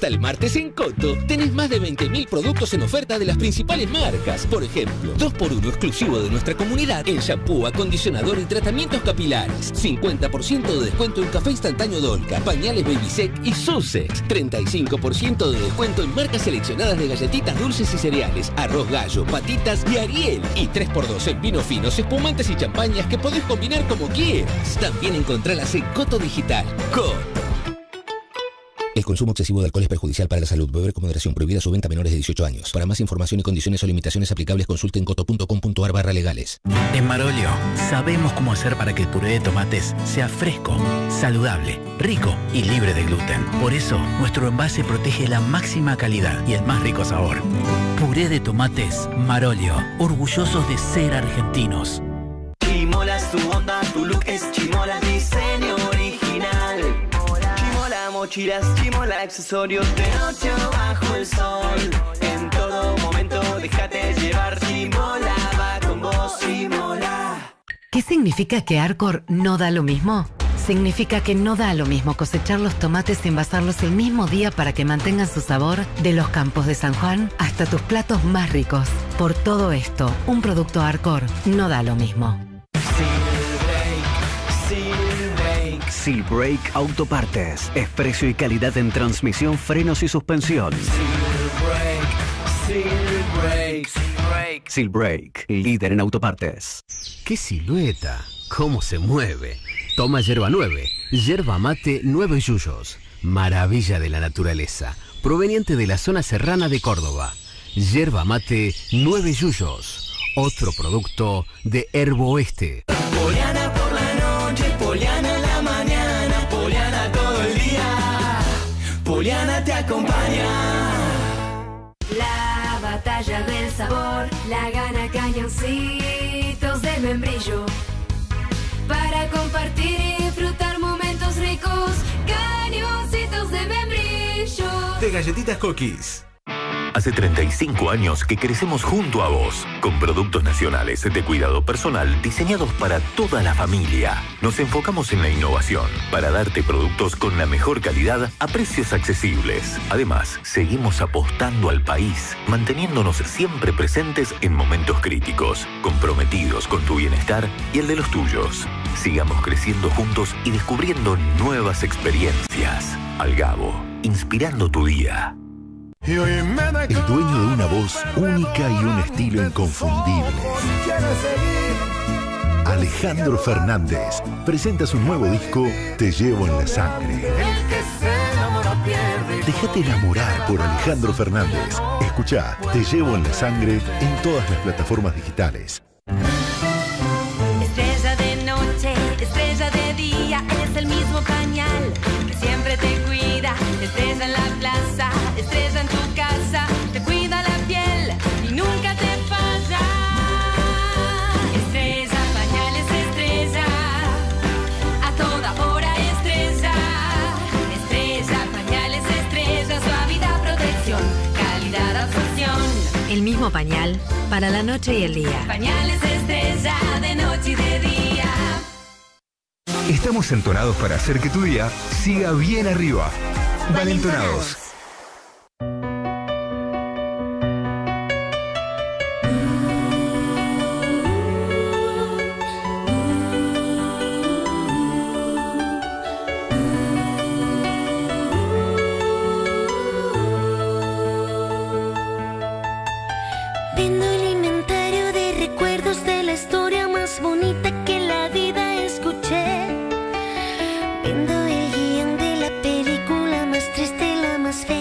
Hasta el martes en Coto tenés más de veinte mil productos en oferta de las principales marcas. Por ejemplo, dos por uno exclusivo de nuestra comunidad en shampoo, acondicionador y tratamientos capilares. cincuenta por ciento de descuento en café instantáneo Dolca, pañales Babysec y Sussex. treinta y cinco por ciento de descuento en marcas seleccionadas de galletitas dulces y cereales, arroz gallo, patitas y Ariel. Y tres por dos en vinos finos, espumantes y champañas que podés combinar como quieras. También encontralas en Coto Digital. Coto. El consumo excesivo de alcohol es perjudicial para la salud. Beber con moderación. Prohibida su venta a menores de dieciocho años. Para más información y condiciones o limitaciones aplicables, consulte en coto punto com punto ar barra legales. En Marolio sabemos cómo hacer para que el puré de tomates sea fresco, saludable, rico y libre de gluten. Por eso, nuestro envase protege la máxima calidad y el más rico sabor. Puré de tomates Marolio. Orgullosos de ser argentinos. Chimola es tu onda, tu look es chimola, diseño original. Chimola mochilas, chimola accesorios, de noche o bajo el sol. En todo momento déjate llevar, chimola va con vos, chimola. ¿Qué significa que Arcor no da lo mismo? Significa que no da lo mismo cosechar los tomates y envasarlos el mismo día para que mantengan su sabor de los campos de San Juan hasta tus platos más ricos. Por todo esto, un producto Arcor no da lo mismo. Silbrake Autopartes. Es precio y calidad en transmisión, frenos y suspensión. Silbrake, Silbrake. Silbrake, líder en autopartes. ¡Qué silueta! ¿Cómo se mueve? Toma yerba nueve. Yerba mate nueve yuyos. Maravilla de la naturaleza. Proveniente de la zona serrana de Córdoba. Yerba mate nueve yuyos. Otro producto de Herbo Oeste. Poliana por la noche, Poliana en la mañana, Poliana todo el día. Poliana te acompaña. La batalla del sabor la gana Cañoncitos de Membrillo. Para compartir y disfrutar momentos ricos, Cañoncitos de Membrillo. De galletitas Cookies. Hace treinta y cinco años que crecemos junto a vos, con productos nacionales de cuidado personal diseñados para toda la familia. Nos enfocamos en la innovación para darte productos con la mejor calidad a precios accesibles. Además, seguimos apostando al país, manteniéndonos siempre presentes en momentos críticos, comprometidos con tu bienestar y el de los tuyos. Sigamos creciendo juntos y descubriendo nuevas experiencias. Algabo, inspirando tu día. El dueño de una voz única y un estilo inconfundible. Alejandro Fernández presenta su nuevo disco Te llevo en la sangre. Déjate enamorar por Alejandro Fernández. Escuchá Te llevo en la sangre en todas las plataformas digitales. Estrella de noche, estrella de día, es el mismo pañal que siempre te cuida. Estrella en la plaza, estrella en tu casa, te cuida la piel y nunca te falla. Estrella, pañales, estrella, a toda hora estrella. Estrella, pañales, estrella, suavidad, protección, calidad, absorción. El mismo pañal para la noche y el día. Pañales, estrella, de noche y de día. Estamos entonados para hacer que tu día siga bien arriba. Valentonados. Vendo el inventario de recuerdos de la historia más bonita que en la vida escuché. Vendo el guión de la película más triste, la más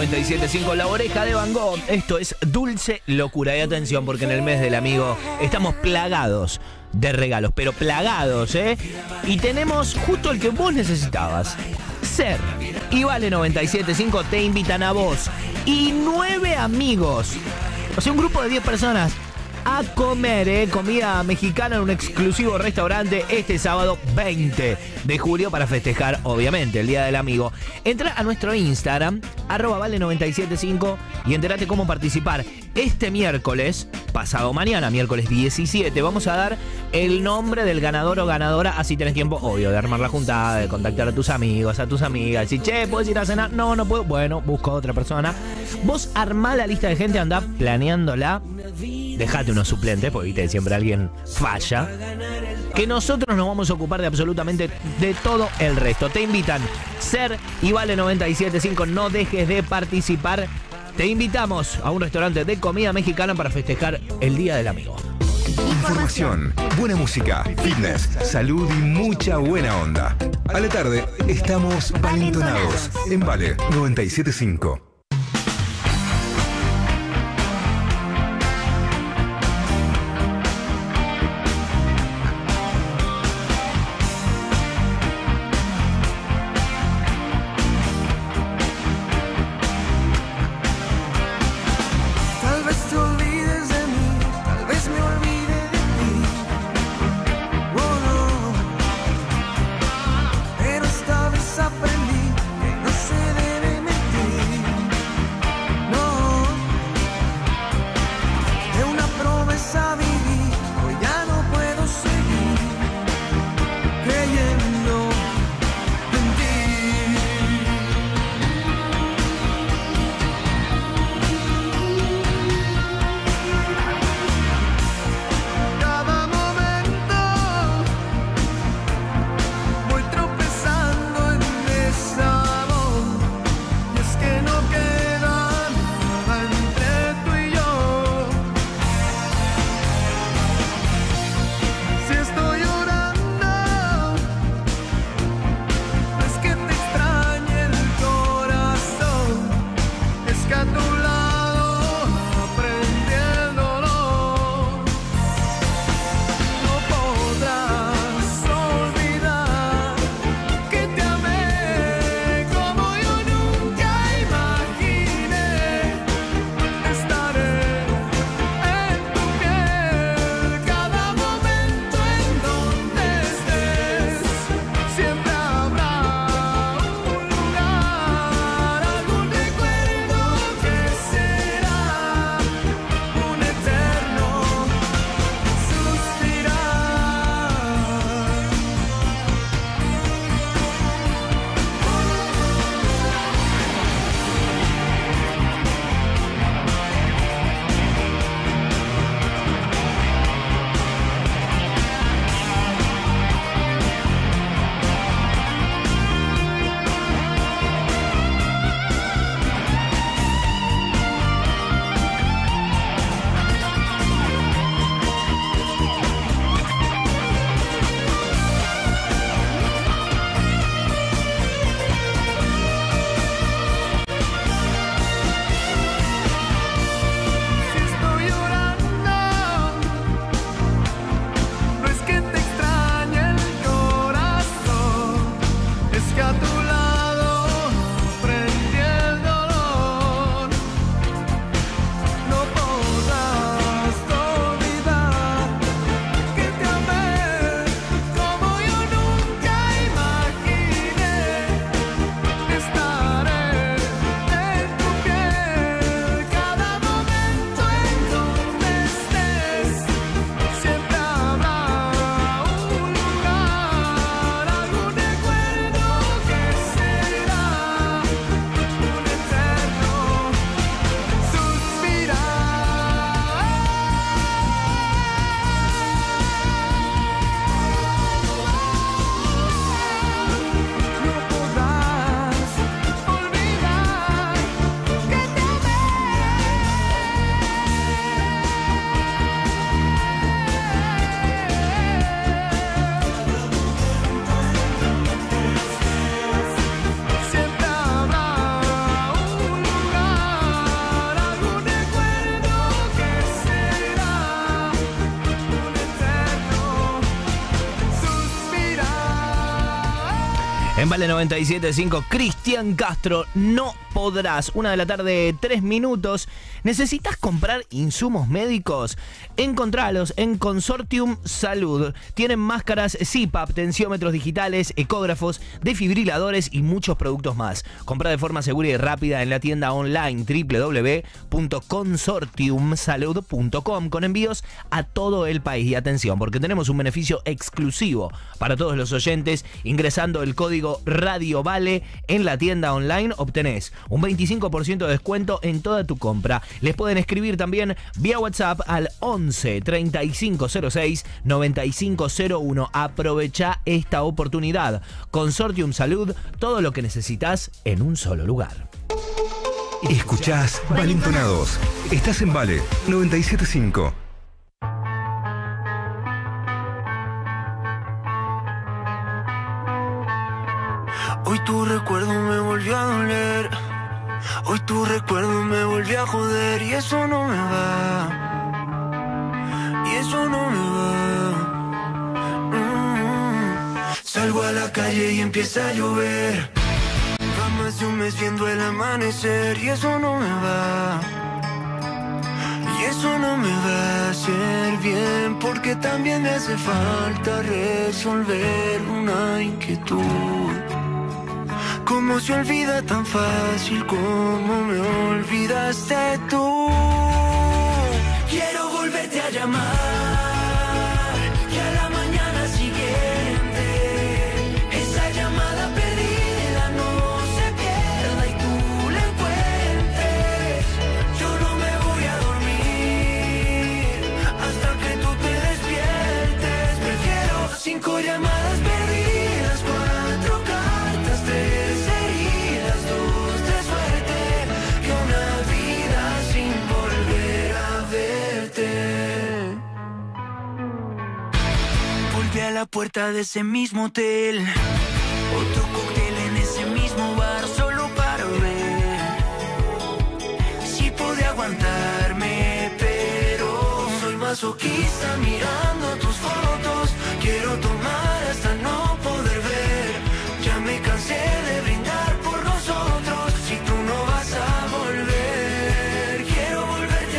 noventa y siete punto cinco, La Oreja de Van Gogh. Esto es Dulce Locura. Y atención, porque en el mes del amigo estamos plagados de regalos, pero plagados, ¿eh? Y tenemos justo el que vos necesitabas. Ser y Vale noventa y siete punto cinco te invitan a vos y nueve amigos, o sea, un grupo de diez personas, a comer eh, comida mexicana en un exclusivo restaurante este sábado veinte de julio para festejar, obviamente, el Día del Amigo. Entra a nuestro Instagram, arroba vale noventa y siete punto cinco, y entérate cómo participar. Este miércoles, pasado mañana, miércoles diecisiete, vamos a dar el nombre del ganador o ganadora, así tenés tiempo, obvio, de armar la juntada, de contactar a tus amigos, a tus amigas, y che, ¿puedes ir a cenar? No, no puedo. Bueno, busco a otra persona. Vos armá la lista de gente, andá planeándola. Dejate unos suplentes, porque viste, siempre alguien falla. Que nosotros nos vamos a ocupar de absolutamente de todo el resto. Te invitan Ser y Vale noventa y siete punto cinco. No dejes de participar. Te invitamos a un restaurante de comida mexicana para festejar el Día del Amigo. Información, buena música, fitness, salud y mucha buena onda. A la tarde estamos valentonados en Vale noventa y siete punto cinco. Pero esta vez aprendí que no se debe mentir. Vale noventa y siete punto cinco, Cristian Castro, no podrás. Una de la tarde, tres minutos. ¿Necesitas comprar insumos médicos? Encontralos en Consortium Salud. Tienen máscaras C PAP, tensiómetros digitales, ecógrafos, desfibriladores y muchos productos más. Compra de forma segura y rápida en la tienda online doble u doble u doble u punto consortium salud punto com con envíos a todo el país. Y atención, porque tenemos un beneficio exclusivo para todos los oyentes. Ingresando el código Radio Vale en la tienda online obtenés un veinticinco por ciento de descuento en toda tu compra. Les pueden escribir también vía WhatsApp al once treinta y cinco cero seis noventa y cinco cero uno. Aprovecha esta oportunidad. Consortium Salud, todo lo que necesitas en un solo lugar. Escuchás Valentonados. Estás en Vale noventa y siete punto cinco. Hoy tu recuerdo me volvió a doler. Hoy tu recuerdo me volvió a joder. Y eso no me va. Y eso no me va. Mm. Salgo a la calle y empieza a llover. Va más de un mes viendo el amanecer. Y eso no me va. Y eso no me va a hacer bien. Porque también me hace falta resolver una inquietud. ¿Cómo se olvida tan fácil como me olvidaste tú? Quiero volverte a llamar, que a la mañana siguiente esa llamada perdida no se pierda y tú la encuentres. Yo no me voy a dormir hasta que tú te despiertes. Prefiero cinco llamadas perdidas, cuatro cartas, tres heridas, dos de suerte, que una vida sin volver a verte. Volví a la puerta de ese mismo hotel, otro cóctel en ese mismo bar, solo para ver si podía aguantarme, pero soy masoquista mirando tus fotos. Quiero tomar hasta no poder ver. Ya me cansé de brindar por nosotros. Si tú no vas a volver, quiero volverte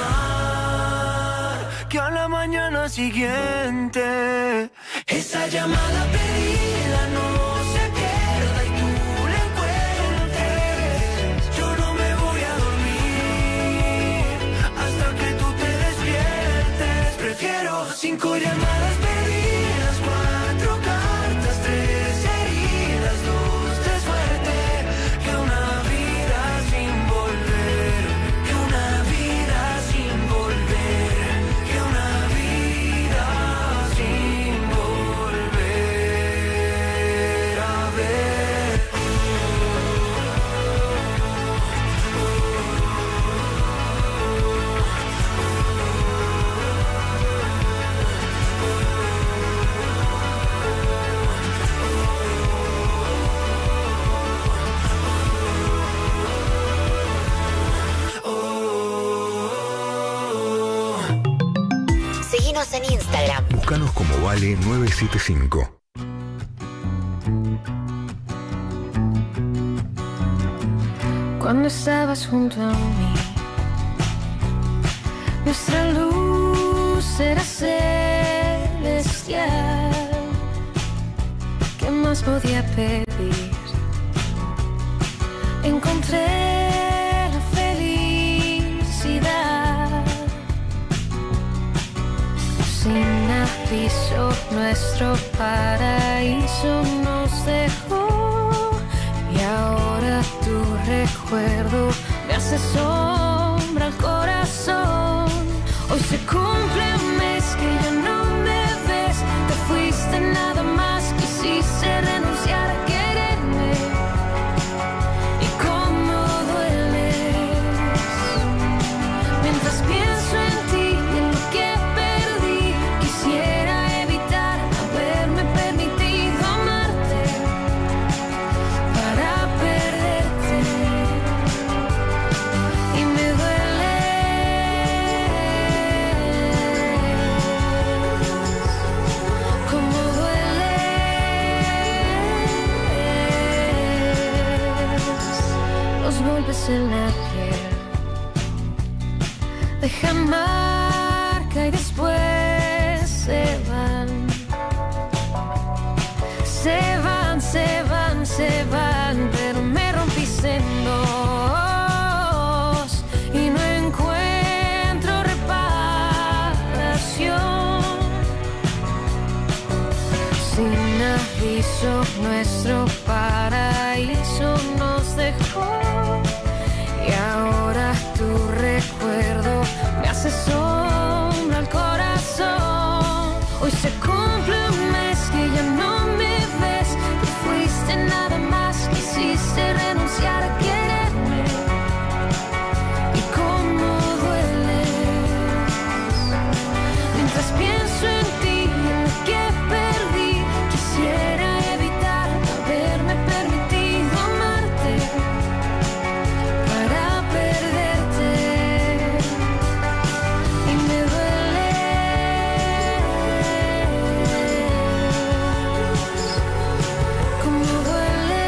a llamar, que a la mañana siguiente esa llamada perdida no se pierda y tú la encuentres. Yo no me voy a dormir hasta que tú te despiertes. Prefiero cinco llamadas perdidas, cuatro cartas, tres heridas, dos de suerte, que una vida sin volver, que una vida sin volver, que una vida sin volver a ver. Seguinos en Instagram. Búscanos como Vale nueve siete cinco. Cuando estabas junto a mí, nuestra luz era celestial. ¿Qué más podía pedir? Encontré la felicidad. Sin aviso, nuestro paraíso nos dejó. Y ahora tu recuerdo me hace sombra al corazón. Hoy se cumple un mes que ya no me ves. Te fuiste nada más, quisiste renunciar a quererme. Y cómo dueles mientras pienso en ti y en lo que perdí. Quisiera evitar haberme permitido amarte para perderte. Y golpes en la piel dejan marca y después se van. Se van, se van, se van, pero me rompís en dos y no encuentro reparación. Sin aviso nuestro paraíso nos dejó y ahora tu recuerdo me hace sombra al corazón. Hoy se cumple un mes que ya no me ves, te fuiste nada más, quisiste renunciar a quererme y cómo dueles. Mientras pienso en ti, en lo que perdí, quisiera evitar haberme permitido amarte para perderte y me duele como duele.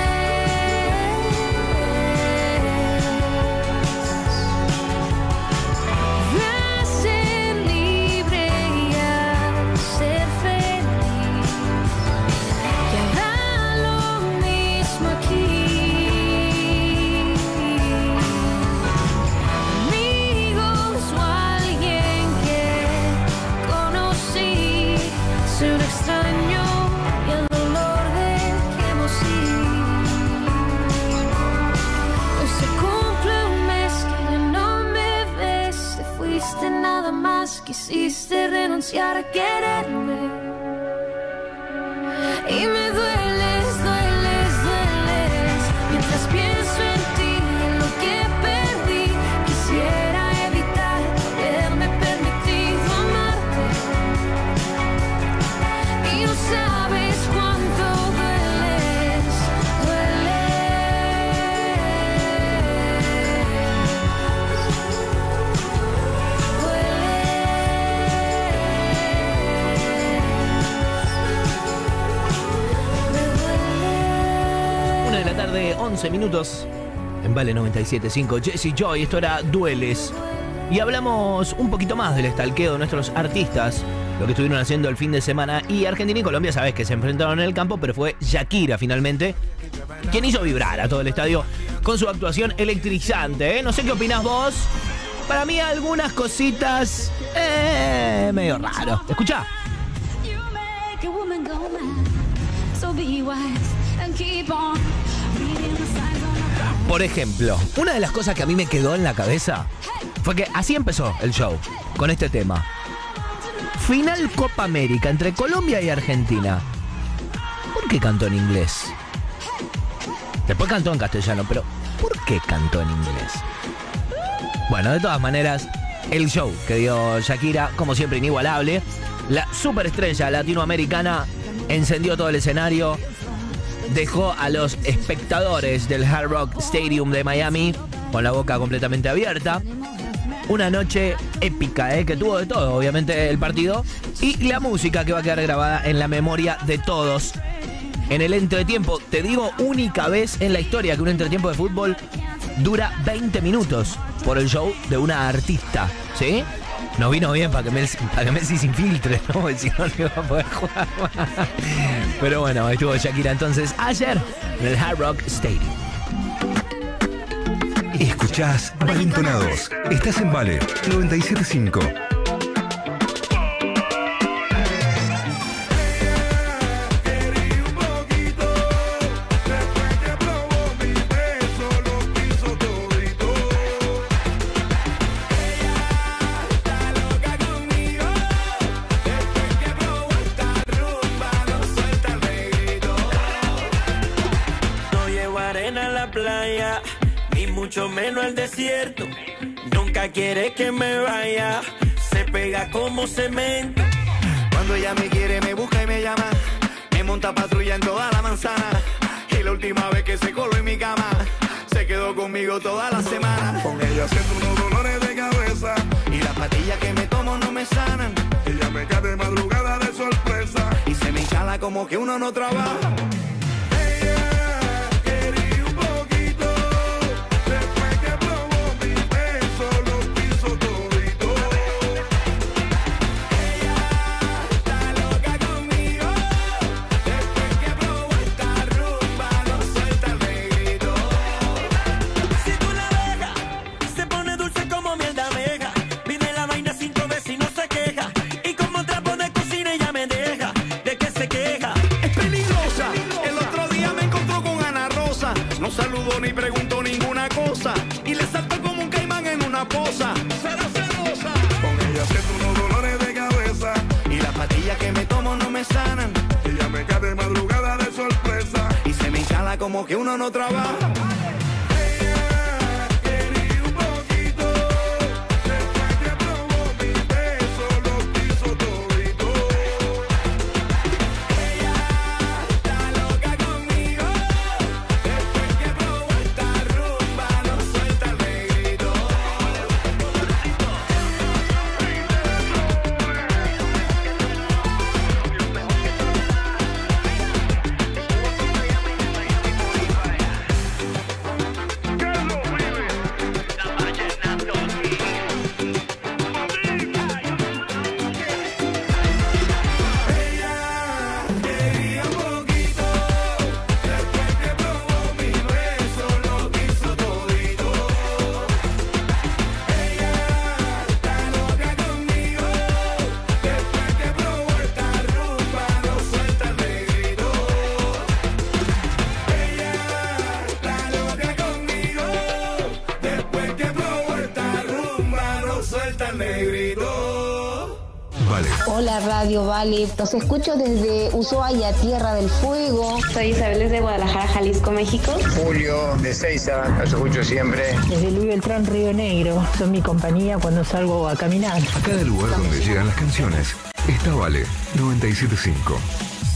Voy a ser libre y a ser feliz, que da lo mismo aquí. Amigos o alguien que conocí, soy un extraño y el dolor dejemos ir. Hoy se cumple un mes que ya no me ves, te fuiste nada más, quisiste renunciar a quererme y me dueles, dueles, dueles. Mientras pienso en ti, en lo que perdí, quisiera evitar haberme permitido amarte y no sabes cuánto dueles, Una de la tarde, once minutos. En Vale noventa y siete punto cinco, Jesse Joy, esto era Dueles. Y hablamos un poquito más del estalqueo de nuestros artistas, lo que estuvieron haciendo el fin de semana. Y Argentina y Colombia, sabes que se enfrentaron en el campo, pero fue Shakira finalmente quien hizo vibrar a todo el estadio con su actuación electrizante, ¿eh? No sé qué opinás vos. Para mí algunas cositas eh, medio raro. Escuchá. Por ejemplo, una de las cosas que a mí me quedó en la cabeza fue que así empezó el show, con este tema. Final Copa América entre Colombia y Argentina. ¿Por qué cantó en inglés? Después cantó en castellano, pero ¿por qué cantó en inglés? Bueno, de todas maneras, el show que dio Shakira, como siempre inigualable. La superestrella latinoamericana encendió todo el escenario, dejó a los espectadores del Hard Rock Stadium de Miami con la boca completamente abierta. Una noche épica, ¿eh? Que tuvo de todo, obviamente, el partido. Y la música que va a quedar grabada en la memoria de todos. En el entretiempo, te digo, única vez en la historia que un entretiempo de fútbol dura veinte minutos por el show de una artista, ¿sí? Nos vino bien para que Messi, para que Messi se infiltre, ¿no? Porque si no, no iba a poder jugar. Pero bueno, estuvo Shakira entonces ayer en el Hard Rock Stadium. Escuchás Valentonados. Estás en Vale noventa y siete punto cinco. Playa, ni mucho menos el desierto. Nunca quiere que me vaya, se pega como cemento. Cuando ella me quiere, me busca y me llama. Me monta patrulla en toda la manzana. Y la última vez que se coló en mi cama, se quedó conmigo toda la semana. Con ella siento unos dolores de cabeza y las pastillas que me tomo no me sanan. Ella me cae de madrugada de sorpresa y se me instala como que uno no trabaja. Ella quería un poquito, No saludo ni pregunto ninguna cosa y le salto como un caimán en una poza. Será celosa. Con ella siento unos dolores de cabeza Y las pastillas que me tomo no me sanan. Ella me cae de madrugada de sorpresa Y se me instala como que uno no trabaja. Hola Radio Vale, los escucho desde Ushuaia, Tierra del Fuego. Soy Isabel desde Guadalajara, Jalisco, México. Julio de Seiza, los escucho siempre. Desde Luis Beltrán, Río Negro, son mi compañía cuando salgo a caminar. A cada lugar donde llegan las canciones, está Vale noventa y siete punto cinco.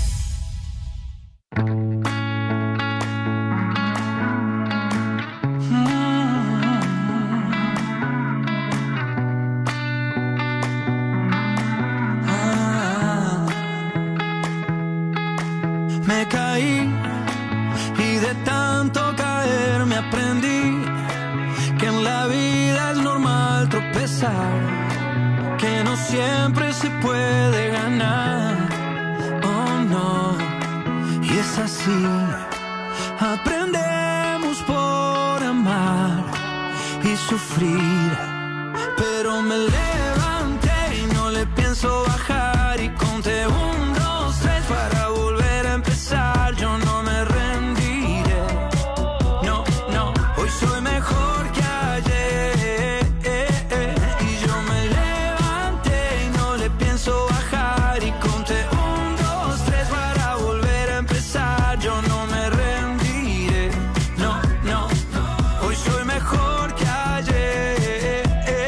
Me caí y de tanto caer me aprendí que en la vida es normal tropezar, que no siempre se puede ganar, oh no, y es así, aprendemos por amar y sufrir, pero me levanté y no le pienso bajar y conté un, dos, tres para volver a empezar, yo no me rendiré, no, no, hoy soy mejor que ayer, y yo me levanté y no le pienso bajar y conté un, dos, tres para volver a empezar, yo no me rendiré, no, no, hoy soy mejor que ayer,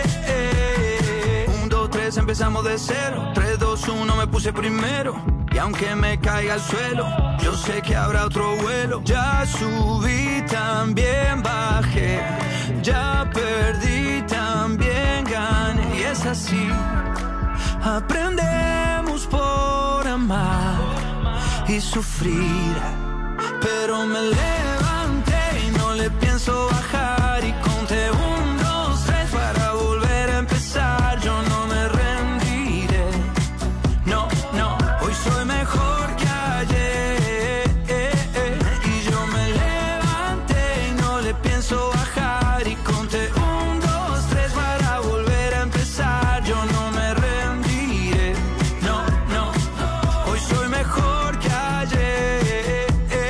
un, dos, tres, empezamos de cero, tres, dos, uno, me puse primero. Y aunque me caiga al suelo, yo sé que habrá otro vuelo. Ya subí, también bajé. Ya perdí, también gané. Y es así, aprendemos por amar y sufrir. Pero me levanté y no le pienso bajar. Y conté un, dos, tres para volver a empezar. Yo no me rendiré, no, no. Hoy soy mejor que ayer, y yo me levanté y no le pienso bajar y conté un, dos, tres para volver a empezar, yo no me rendiré, no, no, hoy soy mejor que ayer,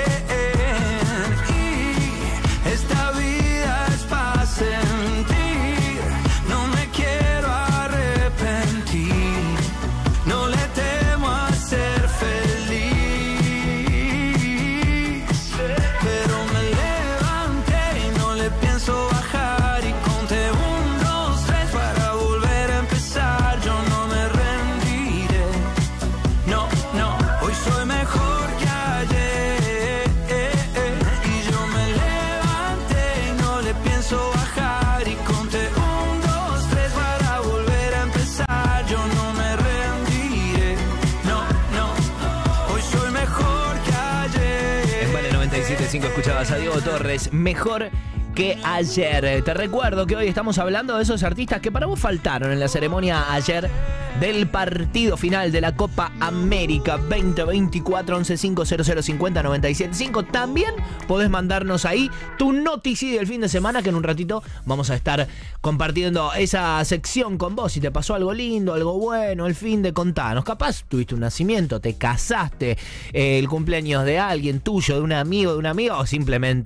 y esta vida es para sentir, no me quiero arrepentir, no le temo a ser feliz, pero me levanté y no le pienso bajar y conté un, dos, tres para volver a empezar, yo no me rendiré, no, no, hoy soy mejor que ayer, y yo me levanté y no le pienso bajar y conté un, dos, tres para volver a empezar, yo no me rendiré, no, no, hoy soy mejor que ayer. En Vale noventa y siete punto cinco escuchabas a Diego Torres, mejor que ayer. Te recuerdo que hoy estamos hablando de esos artistas que para vos faltaron en la ceremonia ayer del partido final de la Copa América veinte veinticuatro. Once cinco cero cero cincuenta noventa y siete cinco. También podés mandarnos ahí tu noticia del fin de semana, que en un ratito vamos a estar compartiendo esa sección con vos. Si te pasó algo lindo, algo bueno, el fin de contanos. Capaz tuviste un nacimiento, te casaste, eh, el cumpleaños de alguien tuyo, de un amigo, de una amiga, o simplemente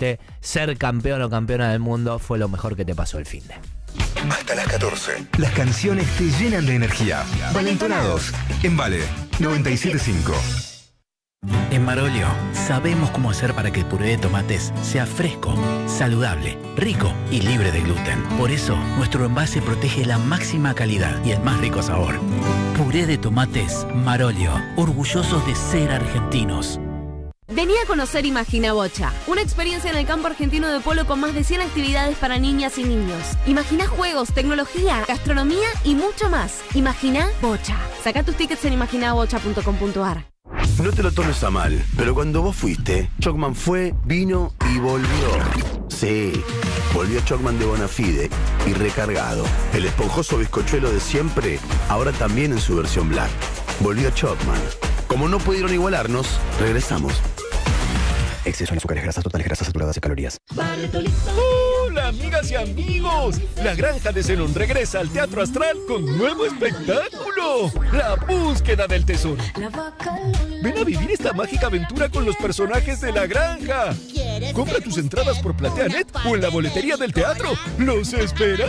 ser campeón o campeona del mundo fue lo mejor que te pasó el finde. Hasta las catorce. Las canciones te llenan de energía. Valentonados. En Vale noventa y siete punto cinco. En Marolio sabemos cómo hacer para que el puré de tomates sea fresco, saludable, rico y libre de gluten. Por eso, nuestro envase protege la máxima calidad y el más rico sabor. Puré de tomates Marolio, orgullosos de ser argentinos. Vení a conocer Imagina Bocha, una experiencia en el campo argentino de polo con más de cien actividades para niñas y niños. Imagina juegos, tecnología, gastronomía y mucho más. Imagina Bocha. Saca tus tickets en imagina bocha punto com punto ar. No te lo tomes a mal, pero cuando vos fuiste, Chocman fue, vino y volvió. Sí, volvió Chocman de Bonafide y recargado. El esponjoso bizcochuelo de siempre, ahora también en su versión black. Volvió Chocman. Como no pudieron igualarnos, regresamos. Exceso en azúcares, grasas totales, grasas saturadas y calorías. ¡Hola, amigas y amigos! La Granja de Zenón regresa al Teatro Astral con nuevo espectáculo. La búsqueda del tesoro. Ven a vivir esta mágica aventura con los personajes de La Granja. Compra tus entradas por PlateaNet o en la boletería del teatro. ¡Los esperamos!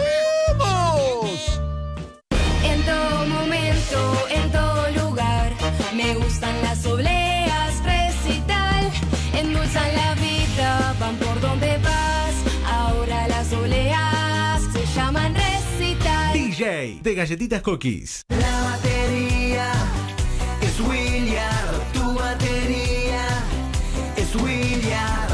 En todo momento, en todo lugar, me gustan las obleas, recital. Endulzan la vida, van por donde vas. Ahora las obleas se llaman recital. D J de Galletitas Cookies. La batería es William, tu batería es William.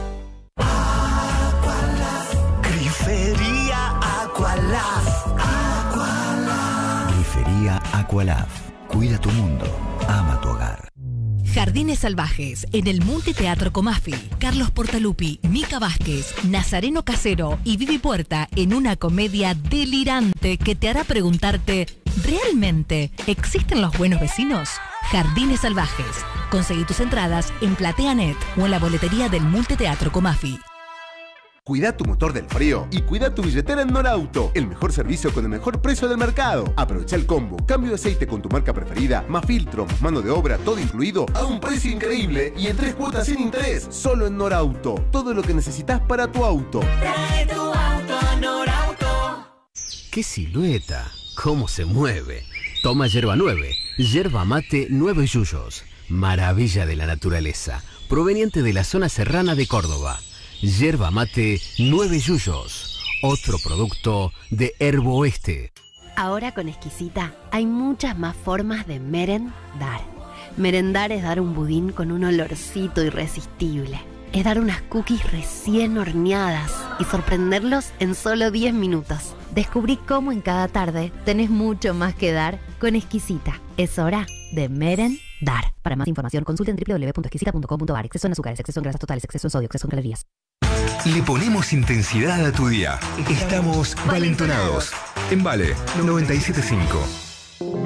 Aqualaf, Grifería Aqualaf, Aqualaf. Grifería Aqualaf. Cuida tu mundo. Ama tu hogar. Jardines Salvajes, en el Multiteatro Comafi. Carlos Portalupi, Mica Vázquez, Nazareno Casero y Vivi Puerta en una comedia delirante que te hará preguntarte, ¿realmente existen los buenos vecinos? Jardines Salvajes. Conseguí tus entradas en PlateaNet o en la boletería del Multiteatro Comafi. Cuida tu motor del frío y cuida tu billetera en Norauto, el mejor servicio con el mejor precio del mercado. Aprovecha el combo, cambio de aceite con tu marca preferida, más filtro, más mano de obra, todo incluido, a un precio increíble y en tres cuotas sin interés. Solo en Norauto, todo lo que necesitas para tu auto. Trae tu auto a Norauto. ¡Qué silueta! ¿Cómo se mueve? Toma yerba nueve, yerba mate nueve yuyos. Maravilla de la naturaleza, proveniente de la zona serrana de Córdoba. Yerba mate nueve yuyos, otro producto de Herbo Oeste. Ahora con Exquisita hay muchas más formas de merendar. Merendar es dar un budín con un olorcito irresistible. Es dar unas cookies recién horneadas y sorprenderlos en solo diez minutos. Descubrí cómo en cada tarde tenés mucho más que dar con Exquisita. Es hora de merendar. Para más información consulten doble u doble u doble u punto exquisita punto com punto ar. Exceso en azúcares, exceso en grasas totales, exceso en sodio, exceso en calorías. Le ponemos intensidad a tu día. Estamos valentonados. En Vale noventa y siete punto cinco.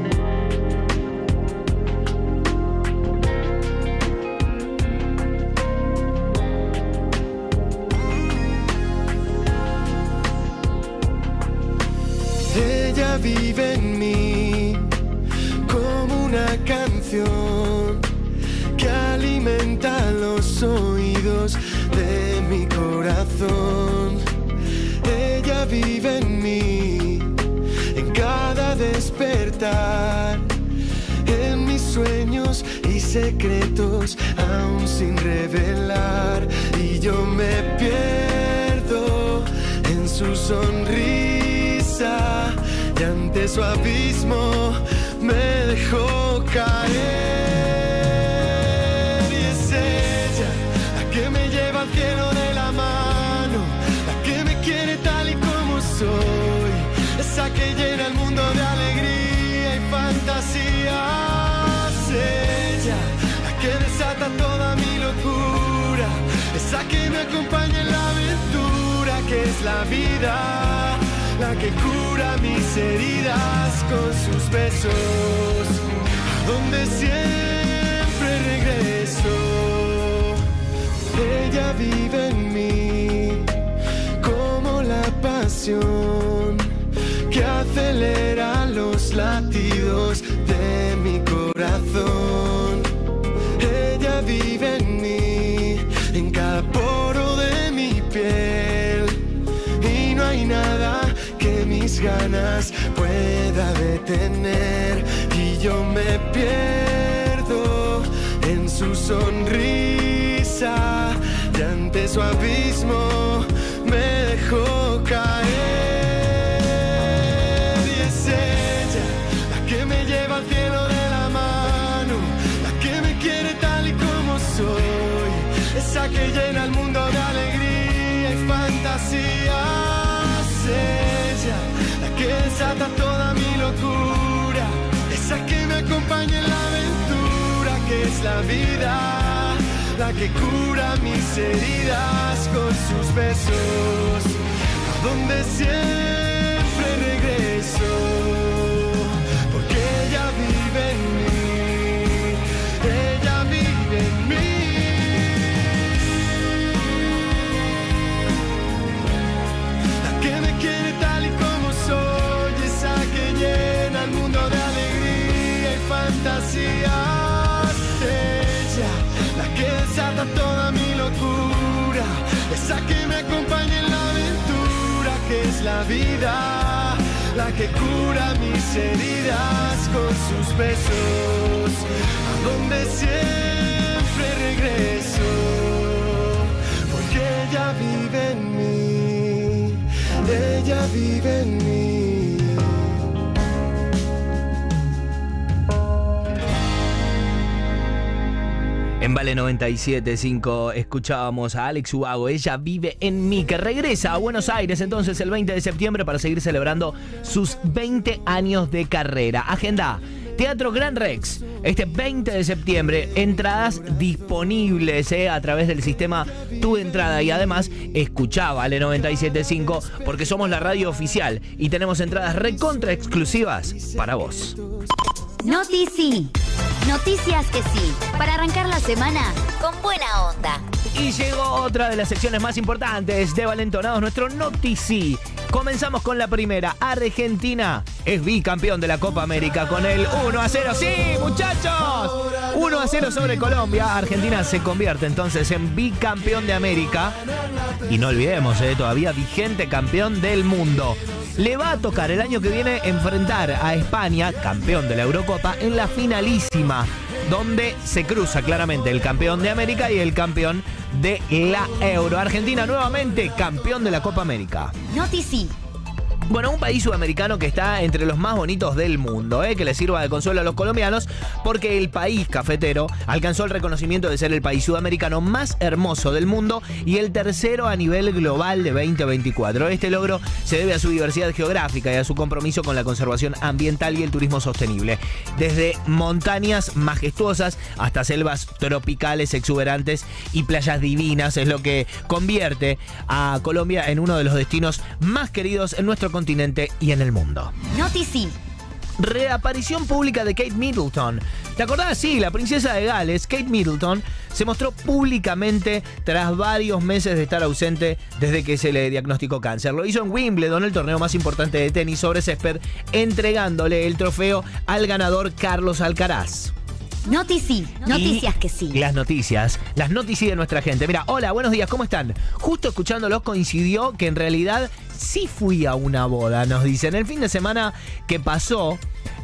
Ella vive en mí como una canción que alimenta los oídos de mi corazón. Ella vive en mí, en cada despertar, en mis sueños y secretos aún sin revelar. Y yo me pierdo en su sonrisa y ante su abismo me dejó caer. Soy esa que llena el mundo de alegría y fantasías. Ella, la que desata toda mi locura, esa que me acompaña en la aventura que es la vida, la que cura mis heridas con sus besos, a donde siempre regreso. Ella vive en mí como la pasión que acelera los latidos de mi corazón. Ella vive en mí, en cada poro de mi ganas pueda detener. Y yo me pierdo en su sonrisa y ante su abismo me dejó caer. Y es ella la que me lleva al cielo de la mano, la que me quiere tal y como soy, esa que llena el mundo de alegría y fantasías. Ella la que desata toda mi locura, esa que me acompaña en la aventura que es la vida, la que cura mis heridas con sus besos, a donde siempre regreso, porque ella vive en mí, ella vive en mí. La que me quiere tal y como soy, esa que llena el mundo de alegría y fantasías. Ella la que desata toda mi locura, esa que me acompaña en la aventura que es la vida, la que cura mis heridas con sus besos, a donde siempre regreso, porque ella vive en mí, ella vive en mí. En Vale noventa y siete punto cinco escuchábamos a Alex Ubago, Ella vive en mí, que regresa a Buenos Aires entonces el veinte de septiembre para seguir celebrando sus veinte años de carrera. Agenda, Teatro Gran Rex, este veinte de septiembre, entradas disponibles eh, a través del sistema Tu Entrada, y además escuchá Vale noventa y siete punto cinco porque somos la radio oficial y tenemos entradas recontra exclusivas para vos. Notici. Noticias que sí, para arrancar la semana con buena onda. Y llegó otra de las secciones más importantes de Valentonados, nuestro Notici. Comenzamos con la primera. Argentina es bicampeón de la Copa América con el uno a cero. ¡Sí, muchachos! uno a cero sobre Colombia. Argentina se convierte entonces en bicampeón de América. Y no olvidemos, eh, todavía vigente campeón del mundo. Le va a tocar el año que viene enfrentar a España, campeón de la Eurocopa, en la finalísima, donde se cruza claramente el campeón de América y el campeón de la Euro. Argentina nuevamente campeón de la Copa América. Notici. Bueno, un país sudamericano que está entre los más bonitos del mundo, ¿eh? Que le sirva de consuelo a los colombianos, porque el país cafetero alcanzó el reconocimiento de ser el país sudamericano más hermoso del mundo y el tercero a nivel global de veinte veinticuatro. Este logro se debe a su diversidad geográfica y a su compromiso con la conservación ambiental y el turismo sostenible. Desde montañas majestuosas hasta selvas tropicales exuberantes y playas divinas, es lo que convierte a Colombia en uno de los destinos más queridos en nuestro continente y en el mundo. Notici. Reaparición pública de Kate Middleton. ¿Te acordás? Sí, la princesa de Gales, Kate Middleton, se mostró públicamente tras varios meses de estar ausente desde que se le diagnosticó cáncer. Lo hizo en Wimbledon, el torneo más importante de tenis sobre césped, entregándole el trofeo al ganador Carlos Alcaraz. Notici, noticias que sí. Las noticias, las noticias de nuestra gente. Mira, hola, buenos días, ¿cómo están? Justo escuchándolos coincidió que en realidad sí fui a una boda, nos dicen. El fin de semana que pasó,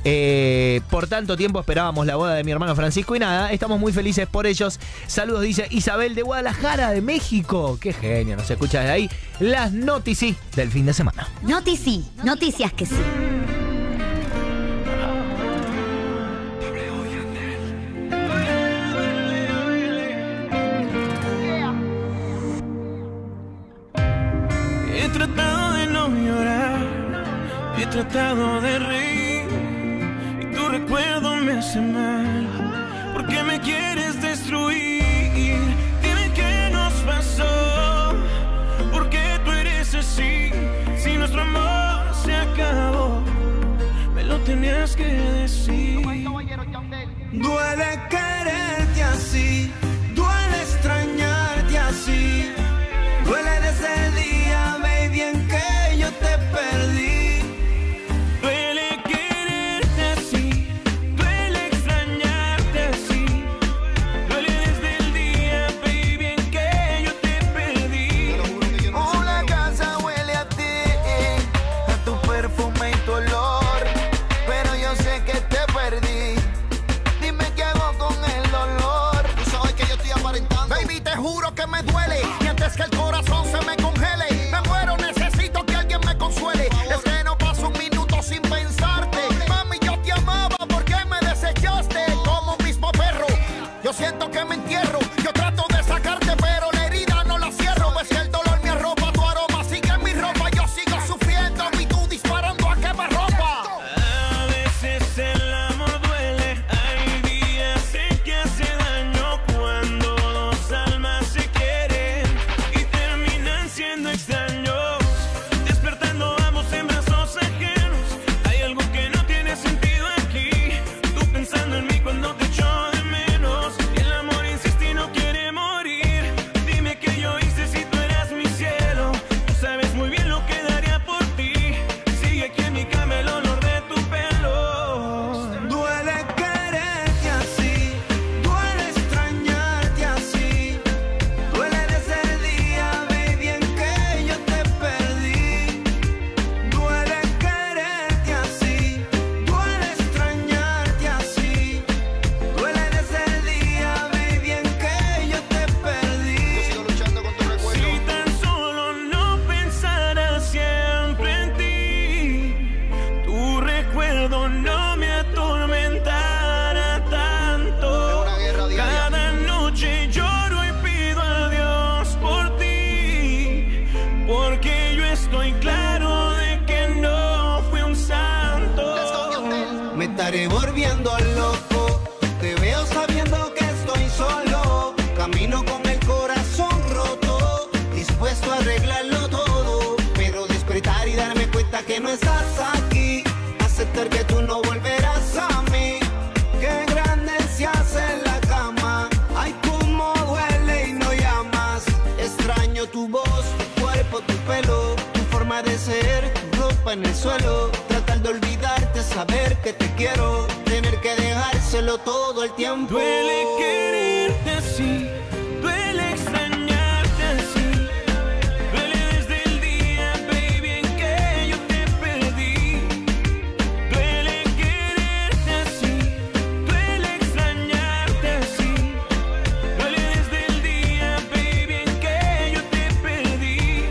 eh, por tanto tiempo esperábamos la boda de mi hermano Francisco y nada, estamos muy felices por ellos. Saludos, dice Isabel de Guadalajara, de México. Qué genio, nos escucha de ahí. Las noticias del fin de semana. Notici, noticias que sí. He tratado de no llorar, he tratado de reír, y tu recuerdo me hace mal, porque me quieres destruir. Dime qué nos pasó, porque tú eres así. Si nuestro amor se acabó, me lo tenías que decir. Duele quererte así, duele extrañarte así, duele desde el día, baby, en que yo te perdí. Duele quererte así, duele extrañarte así, duele desde el día, baby, en que yo te perdí. Una casa huele a ti, a tu perfume estoy claro de que no fui un santo. Me estaré volviendo loco. Te veo sabiendo que estoy solo. Camino con el corazón roto, dispuesto a arreglarlo todo. Pero despertar y darme cuenta que no estás aquí. Aceptar que tú no volverás a mí. Qué grande se hace en la cama. Ay, cómo duele y no llamas. Extraño tu voz, tu cuerpo, tu pelo, tu forma de ser, tu ropa en el suelo. Tratar de olvidarte, saber que te quiero, tener que dejárselo todo el tiempo. Duele quererte así, duele extrañarte así. Duele desde el día, baby, en que yo te perdí. Duele quererte así, duele extrañarte así. Duele desde el día, baby, en que yo te perdí.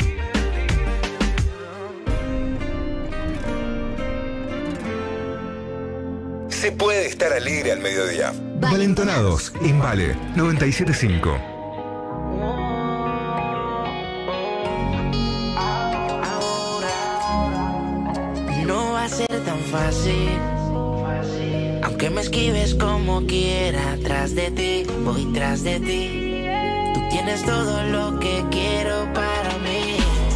Se puede estar alegre al mediodía. Valentonados en Vale noventa y siete punto cinco. No va a ser tan fácil, aunque me esquives como quiera. Tras de ti, voy tras de ti. Tú tienes todo lo que quiero para mí.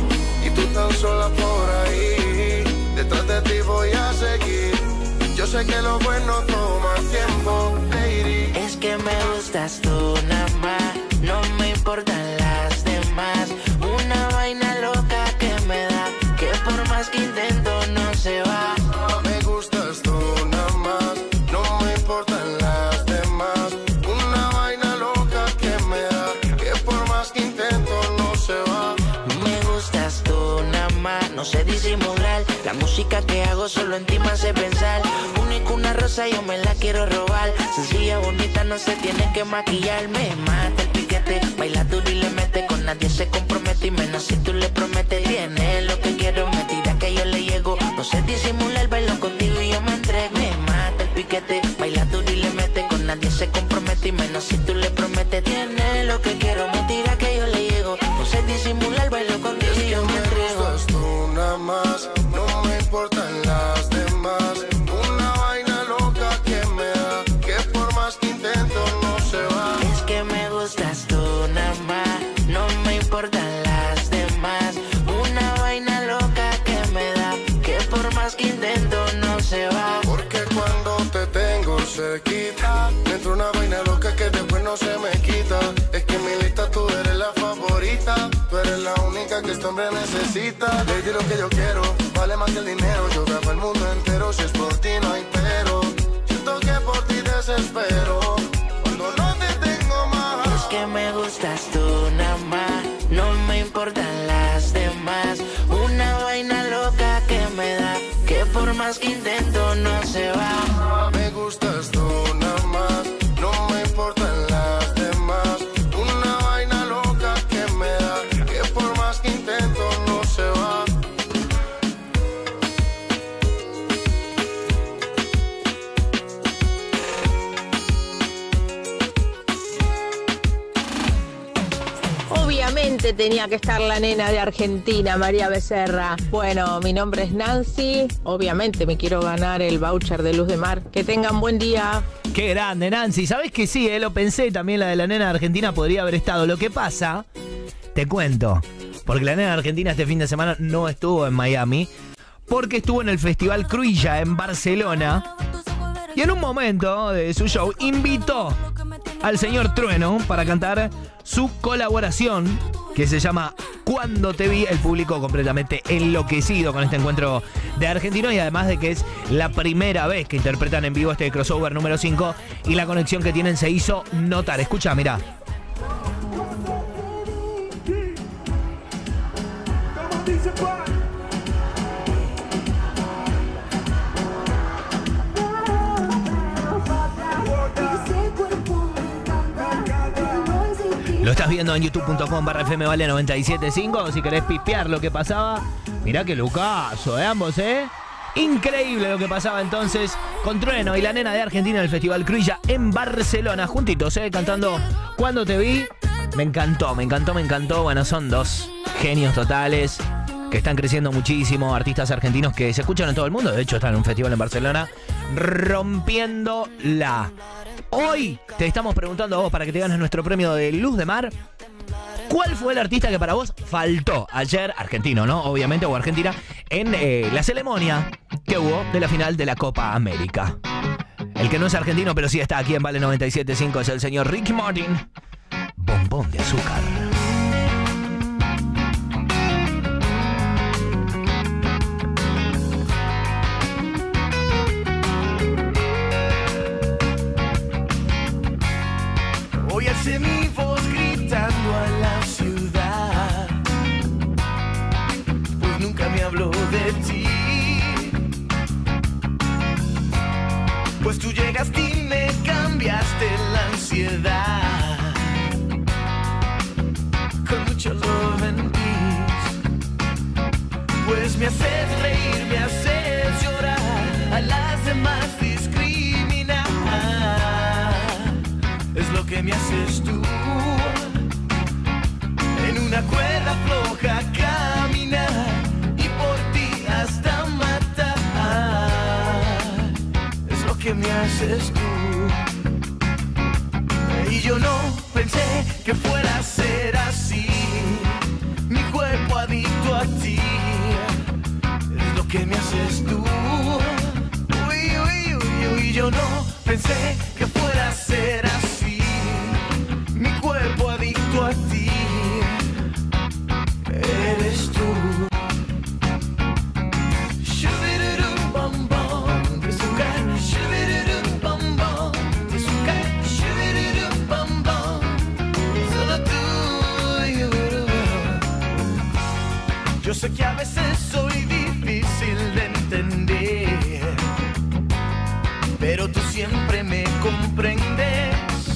Y tú tan sola por ahí, detrás de ti voy a seguir. Yo sé que lo bueno toma tiempo, lady. Es que me gustas tú nada más, no me importan las demás. Una vaina loca que me da, que por más que intento no se va. Me gustas tú nada más, no me importan las demás. Una vaina loca que me da, que por más que intento no se va. Me gustas tú nada más, no sé disimular. La música que hago solo en ti me hace pensar. Única una rosa yo me la quiero robar. Sencilla, bonita, no se tiene que maquillar. Me mata el piquete, baila duro y le mete. Con nadie se compromete y menos si tú le prometes. Tiene lo que quiero, me tira que yo le llego. No sé disimular, bailo contigo y yo me entrego. Me mata el piquete, baila duro y le mete. Con nadie se compromete y menos si tú le prometes. Tiene lo que quiero, me tira que yo le llego. No sé disimular, bailo contigo y yo me entrego. Me gustas tú nada más, no me importan las demás. Una vaina loca que me da, que por más que intento no se va. Es que me gustas tú nada más, no me importan las demás. Una vaina loca que me da, que por más que intento no se va. Porque cuando te tengo cerquita, me entra una vaina loca que después no se me quita. Es que en mi lista tú eres la favorita, tú eres la única que este hombre necesita. Le di lo que yo quiero, vale más que el dinero. Yo grabo el mundo entero, si es por ti no hay pero. Siento que por ti desespero, cuando no te tengo más. Es que me gustas tú nada más, no me importan las demás. Una vaina loca que me da, que por más que intento no se va. Me gustas tú nada más, no me importan las demás. Una vaina loca que me da, que por más que intento no se va. Obviamente tenía que estar la nena de Argentina, María Becerra. Bueno, mi nombre es Nancy. Obviamente me quiero ganar el voucher de Luz de Mar. Que tengan buen día. Qué grande, Nancy. ¿Sabés que sí? Eh? Lo pensé, también la de la nena de Argentina podría haber estado. Lo que pasa, te cuento, porque la nena de Argentina este fin de semana no estuvo en Miami, porque estuvo en el Festival Cruïlla en Barcelona. Y en un momento de su show invitó al señor Trueno para cantar su colaboración que se llama Cuando te vi. El público completamente enloquecido con este encuentro de argentinos y además de que es la primera vez que interpretan en vivo este crossover número cinco y la conexión que tienen se hizo notar. Escucha, mirá. Lo estás viendo en youtube punto com barra F M Vale noventa y siete punto cinco. Si querés pispear lo que pasaba, mirá que lucaso, ¿eh? Ambos, ¿eh? Increíble lo que pasaba entonces con Trueno y la nena de Argentina en el Festival Cruïlla en Barcelona, juntitos, ¿eh? Cantando Cuando te vi. Me encantó, me encantó, me encantó. Bueno, son dos genios totales. que están creciendo muchísimo, artistas argentinos que se escuchan en todo el mundo, de hecho están en un festival en Barcelona, rompiéndola. Hoy te estamos preguntando a vos, para que te ganes nuestro premio de Luz de Mar, ¿cuál fue el artista que para vos faltó ayer, argentino, ¿no? Obviamente, o Argentina, en eh, la ceremonia que hubo de la final de la Copa América? El que no es argentino, pero sí está aquí en Vale noventa y siete punto cinco, es el señor Ricky Martin. Bombón de azúcar. Hoy hace mi voz gritando a la ciudad, pues nunca me habló de ti. Pues tú llegaste y me cambiaste la ansiedad con mucho love and peace. Pues me haces reír, me haces llorar, a las demás discriminar. Es lo que me haces tú, en una cuerda floja caminar y por ti hasta matar. Es lo que me haces tú. Y yo no pensé que fuera a ser así, mi cuerpo adicto a ti. Es lo que me haces tú. Uy, uy, uy, uy. Yo no pensé que fuera a ser así, mi cuerpo adicto a ti. Eres tú. Shubidurum bom bom de azúcar, shubidurum bom bom de azúcar, shubidurum bom bom, solo tú. Yo sé que a veces soy difícil de entender, pero tú siempre me comprendes.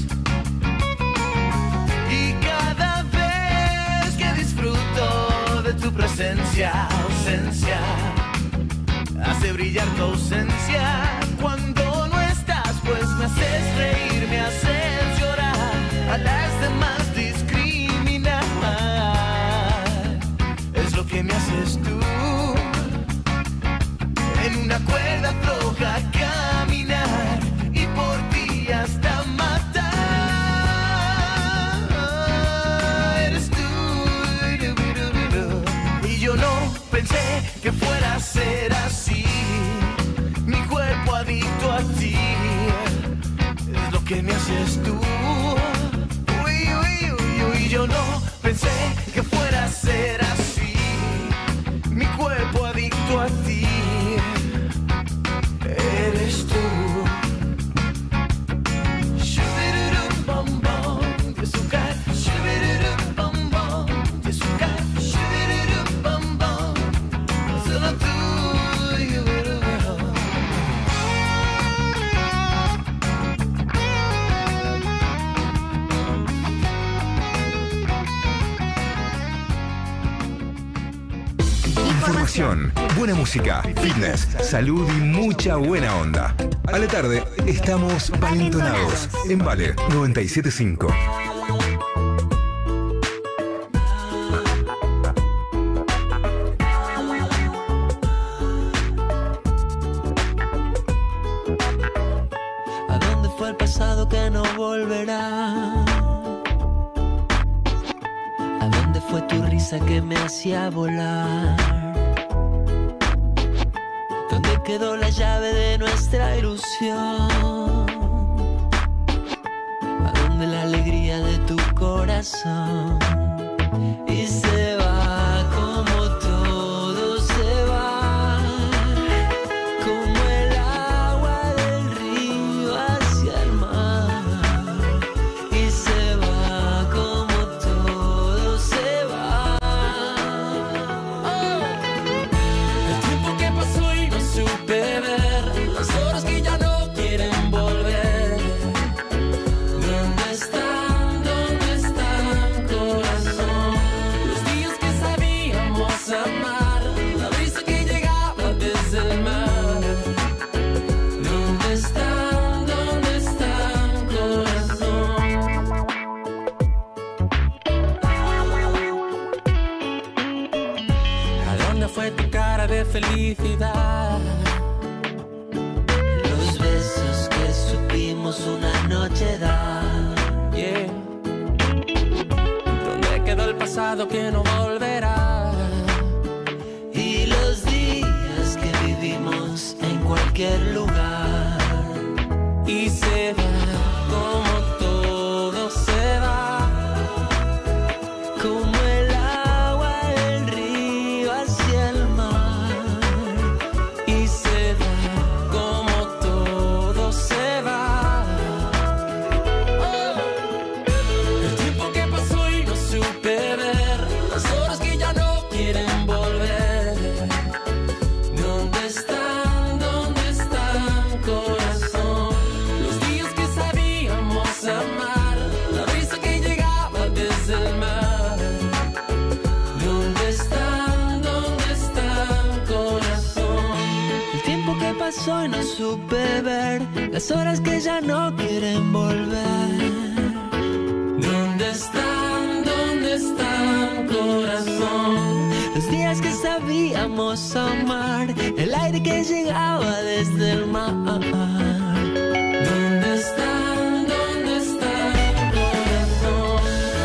Y cada vez que disfruto de tu presencia, ausencia, hace brillar tu ausencia. Cuando no estás, pues me haces reír, me haces llorar, a las demás discriminar. Es lo que me haces tú, en una cuerda floja caminar y por ti hasta matar. Eres tú. Y yo no pensé que fuera a ser así, mi cuerpo adicto a ti. Es lo que me haces tú. Uy, uy, uy, uy. Yo no pensé que fuera a ser así, mi cuerpo adicto a ti. Eres tú. Shubidurum bom bom de azúcar, shubidurum bom bom de azúcar, shubidurum bom bom, solo tú. Información, buena música, fitness, salud y mucha buena onda. A la tarde estamos valentonados en Vale noventa y siete punto cinco. ¿A dónde fue el pasado que no volverá? ¿A dónde fue tu risa que me hacía volar? ¿Dónde quedó la llave de nuestra ilusión? ¿A dónde la alegría de tu corazón? Y se va como todo se va, como el agua del río hacia el mar. Y se va como todo se va. Oh. El tiempo que pasó y no supe ver, las horas que ya no quieren volver. ¿Dónde están? ¿Dónde están, corazón? Los días fue tu cara de felicidad. Los besos que supimos una noche dar. Yeah. ¿Dónde quedó el pasado que no volverá? Y los días que vivimos en cualquier lugar. Y se va como todo se va. Como el agua del río hacia el mar. Y se va como todo se va. Oh. El tiempo que pasó y no supe ver. Las horas que ya no quieren volver. ¿Dónde están? ¿Dónde están, corazón? Los días que sabíamos amar. La brisa que llegaba desde el mar. ¿Dónde están? ¿Dónde están, corazón? El tiempo que pasó y no supe ver. Las horas que ya no quieren volver. ¿Dónde están? ¿Dónde están, corazón? Los días que sabíamos amar. El aire que llegaba desde el mar. ¿Dónde están? ¿Dónde están, corazón?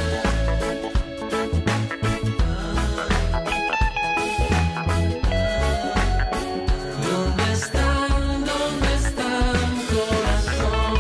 ¿Dónde están? ¿Dónde están, corazón?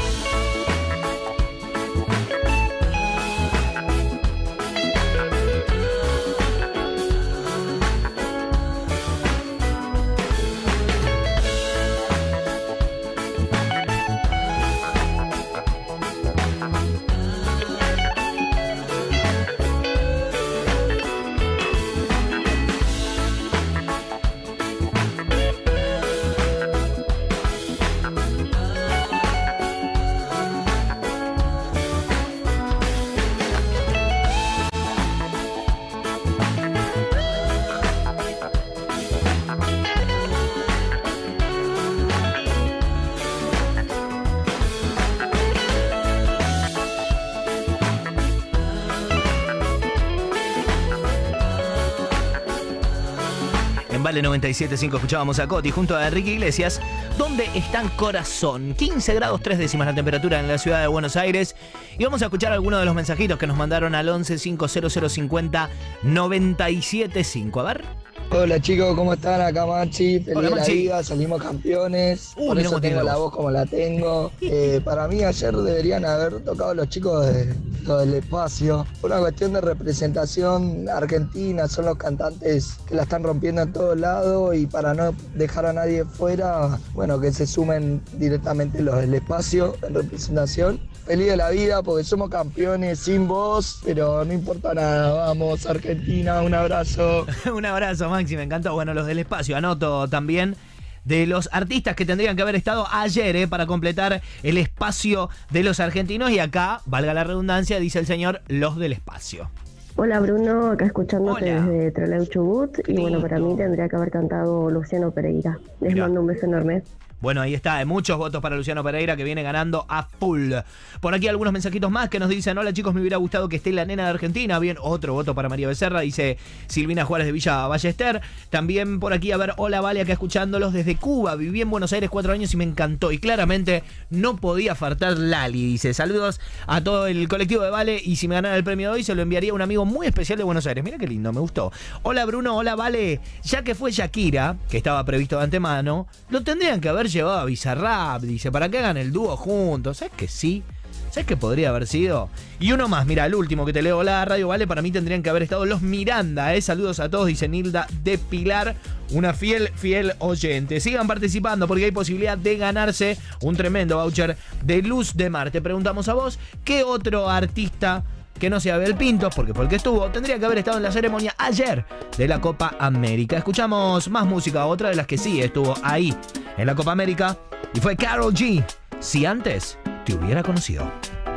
En Vale noventa y siete punto cinco escuchábamos a Coti junto a Enrique Iglesias. ¿Dónde están, corazón? quince grados tres décimas la temperatura en la ciudad de Buenos Aires. Y vamos a escuchar algunos de los mensajitos que nos mandaron al once cinco cero cero cincuenta noventa y siete cinco. A ver. Hola chicos, ¿cómo están? Acá Machi, feliz Hola, de la Machi. vida, salimos campeones, Uh, por mirá eso cómo tiene tengo la la voz. voz como la tengo. Eh, para mí ayer deberían haber tocado los chicos de lo del espacio. Por una cuestión de representación argentina, son los cantantes que la están rompiendo en todos lados y para no dejar a nadie fuera, bueno, que se sumen directamente los del espacio en representación. Feliz de la vida porque somos campeones sin voz, pero no importa nada. Vamos, Argentina, un abrazo. Un abrazo, Maxi, me encantó. Bueno, los del espacio, anoto también de los artistas que tendrían que haber estado ayer eh, para completar el espacio de los argentinos. Y acá, valga la redundancia, dice el señor, los del espacio. Hola Bruno, acá escuchándote Hola. desde Trelew Chubut. Y bueno, para mí tendría que haber cantado Luciano Pereira. Les Mirá. mando un beso enorme. Bueno, ahí está, eh, muchos votos para Luciano Pereira que viene ganando a full. Por aquí algunos mensajitos más que nos dicen: hola chicos, me hubiera gustado que esté la nena de Argentina. Bien, otro voto para María Becerra, dice Silvina Juárez de Villa Ballester. También por aquí, a ver, hola Vale, acá escuchándolos desde Cuba. Viví en Buenos Aires cuatro años y me encantó. Y claramente no podía faltar Lali, dice. Saludos a todo el colectivo de Vale y si me ganara el premio de hoy se lo enviaría a un amigo muy especial de Buenos Aires. Mira qué lindo, me gustó. Hola Bruno, hola Vale. Ya que fue Shakira, que estaba previsto de antemano, lo tendrían que haber llevado a Bizarrap, dice, para que hagan el dúo juntos. ¿Sabes que sí? ¿Sabes qué podría haber sido? Y uno más, mira, el último que te leo, la radio, Vale, para mí tendrían que haber estado los Miranda, ¿eh? Saludos a todos, dice Nilda de Pilar, una fiel, fiel oyente. Sigan participando porque hay posibilidad de ganarse un tremendo voucher de Luz de Mar. Te preguntamos a vos, ¿qué otro artista que no sea Abel Pintos, porque fue el que estuvo, tendría que haber estado en la ceremonia ayer de la Copa América? Escuchamos más música, otra de las que sí estuvo ahí en la Copa América, y fue Karol G, Si Antes Te Hubiera Conocido.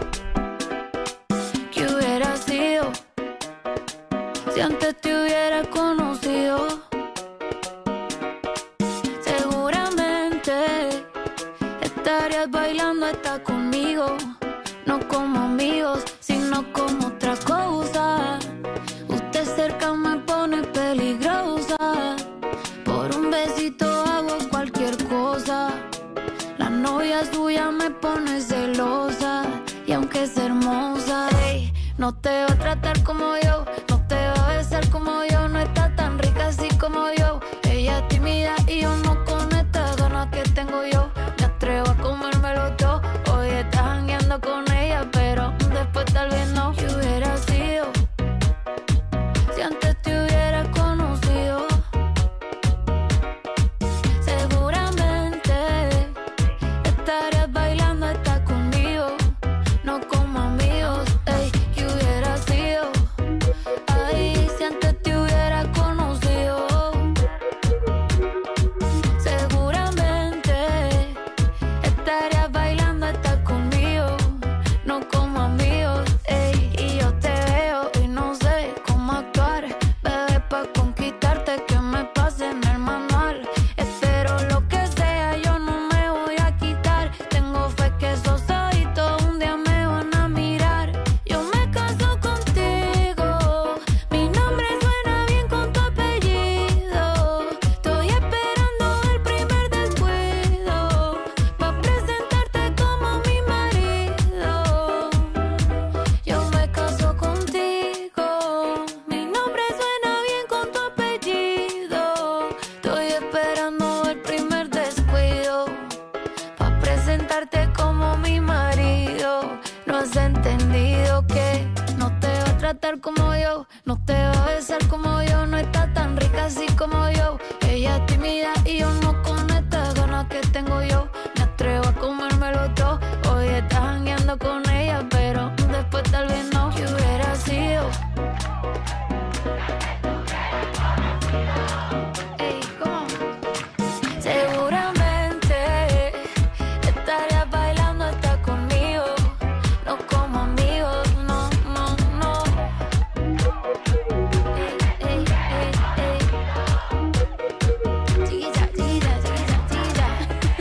¿Qué hubiera sido si antes te hubiera conocido? Seguramente estarías bailando hasta conmigo, no como amigos, sino como otra cosa. Usted cerca me pone peligrosa. la suya me pone celosa. Y aunque es hermosa, ey, no te va a tratar como yo, no te va a besar como yo, no está tan rica así como yo. Ella es tímida y yo no con estas ganas que tengo yo. Me atrevo a comérmelo todo. Hoy estás jangueando con ella, pero después tal vez no. ¿Qué hubiera sido si antes te hubiera conocido? Seguramente estarías bailando hasta conmigo, no como amigos. Ey, ¿qué hubiera sido? Ay, si antes te hubiera conocido. Seguramente estarías bailando hasta conmigo, no como amigos. Ey, y yo te veo y no sé cómo actuar, bebé, pa' conquistarte que me pase en el manual. Espero lo que sea, yo no me voy a quitar. Tengo fe que esos ojitos un día me van a mirar. Yo me caso contigo, mi nombre suena bien con tu apellido. Estoy esperando el primer descuido pa' presentarte como mi marido. Yo me caso contigo, mi nombre suena bien con tu apellido. Estoy esperando el primer descuido pa' presentarte como mi marido. No has entendido que no te va a tratar como yo, no te va a besar como yo, no está tan rica así como yo. Ella es tímida y yo no con estas ganas que tengo yo. Me atrevo a comérmelo todo. Hoy estás jangueando con ella, pero después tal vez no. ¿Qué hubiera sido? Ey, ¿cómo? Seguramente estarías bailando hasta conmigo, no como amigos, no, no, no. Ey, ey, ey, ey. Chiquilla, chiquilla, chiquilla, chiquilla.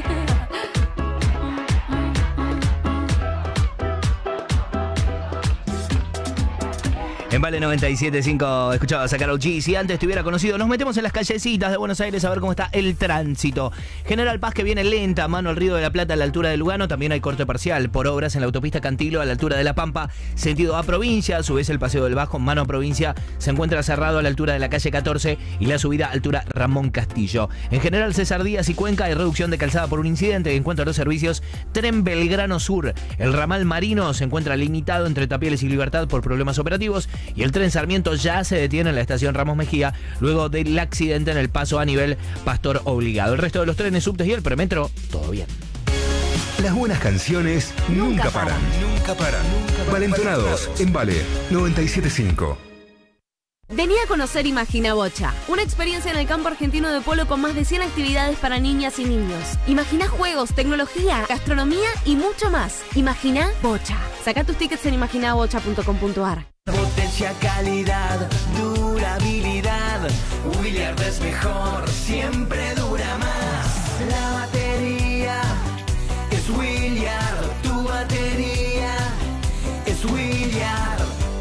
En Vale noventa y siete punto cinco escuchabas a Karol G. Si antes te hubiera conocido, nos metemos en las callecitas de Buenos Aires a ver cómo está el tránsito. General Paz que viene lenta, mano al Río de la Plata a la altura de Lugano. También hay corte parcial por obras en la autopista Cantilo a la altura de La Pampa, sentido a provincia. A su vez el Paseo del Bajo, mano a provincia, se encuentra cerrado a la altura de la calle catorce y la subida altura Ramón Castillo. En general César Díaz y Cuenca hay reducción de calzada por un incidente. En cuanto a los servicios, Tren Belgrano Sur, el ramal Marino se encuentra limitado entre Tapieles y Libertad por problemas operativos. Y el tren Sarmiento ya se detiene en la estación Ramos Mejía luego del accidente en el paso a nivel Pastor Obligado. El resto de los trenes, subtes y el premetro, todo bien. Las buenas canciones nunca, nunca paran. Nunca paran. Valentonados en Vale noventa y siete punto cinco. Vení a conocer Imagina Bocha, una experiencia en el campo argentino de polo con más de cien actividades para niñas y niños. Imagina juegos, tecnología, gastronomía y mucho más. Imagina Bocha. Saca tus tickets en imagina bocha punto com punto ar. Potencia, calidad, durabilidad. Williard es mejor, siempre dura más. La batería es Williard, tu batería es Williard.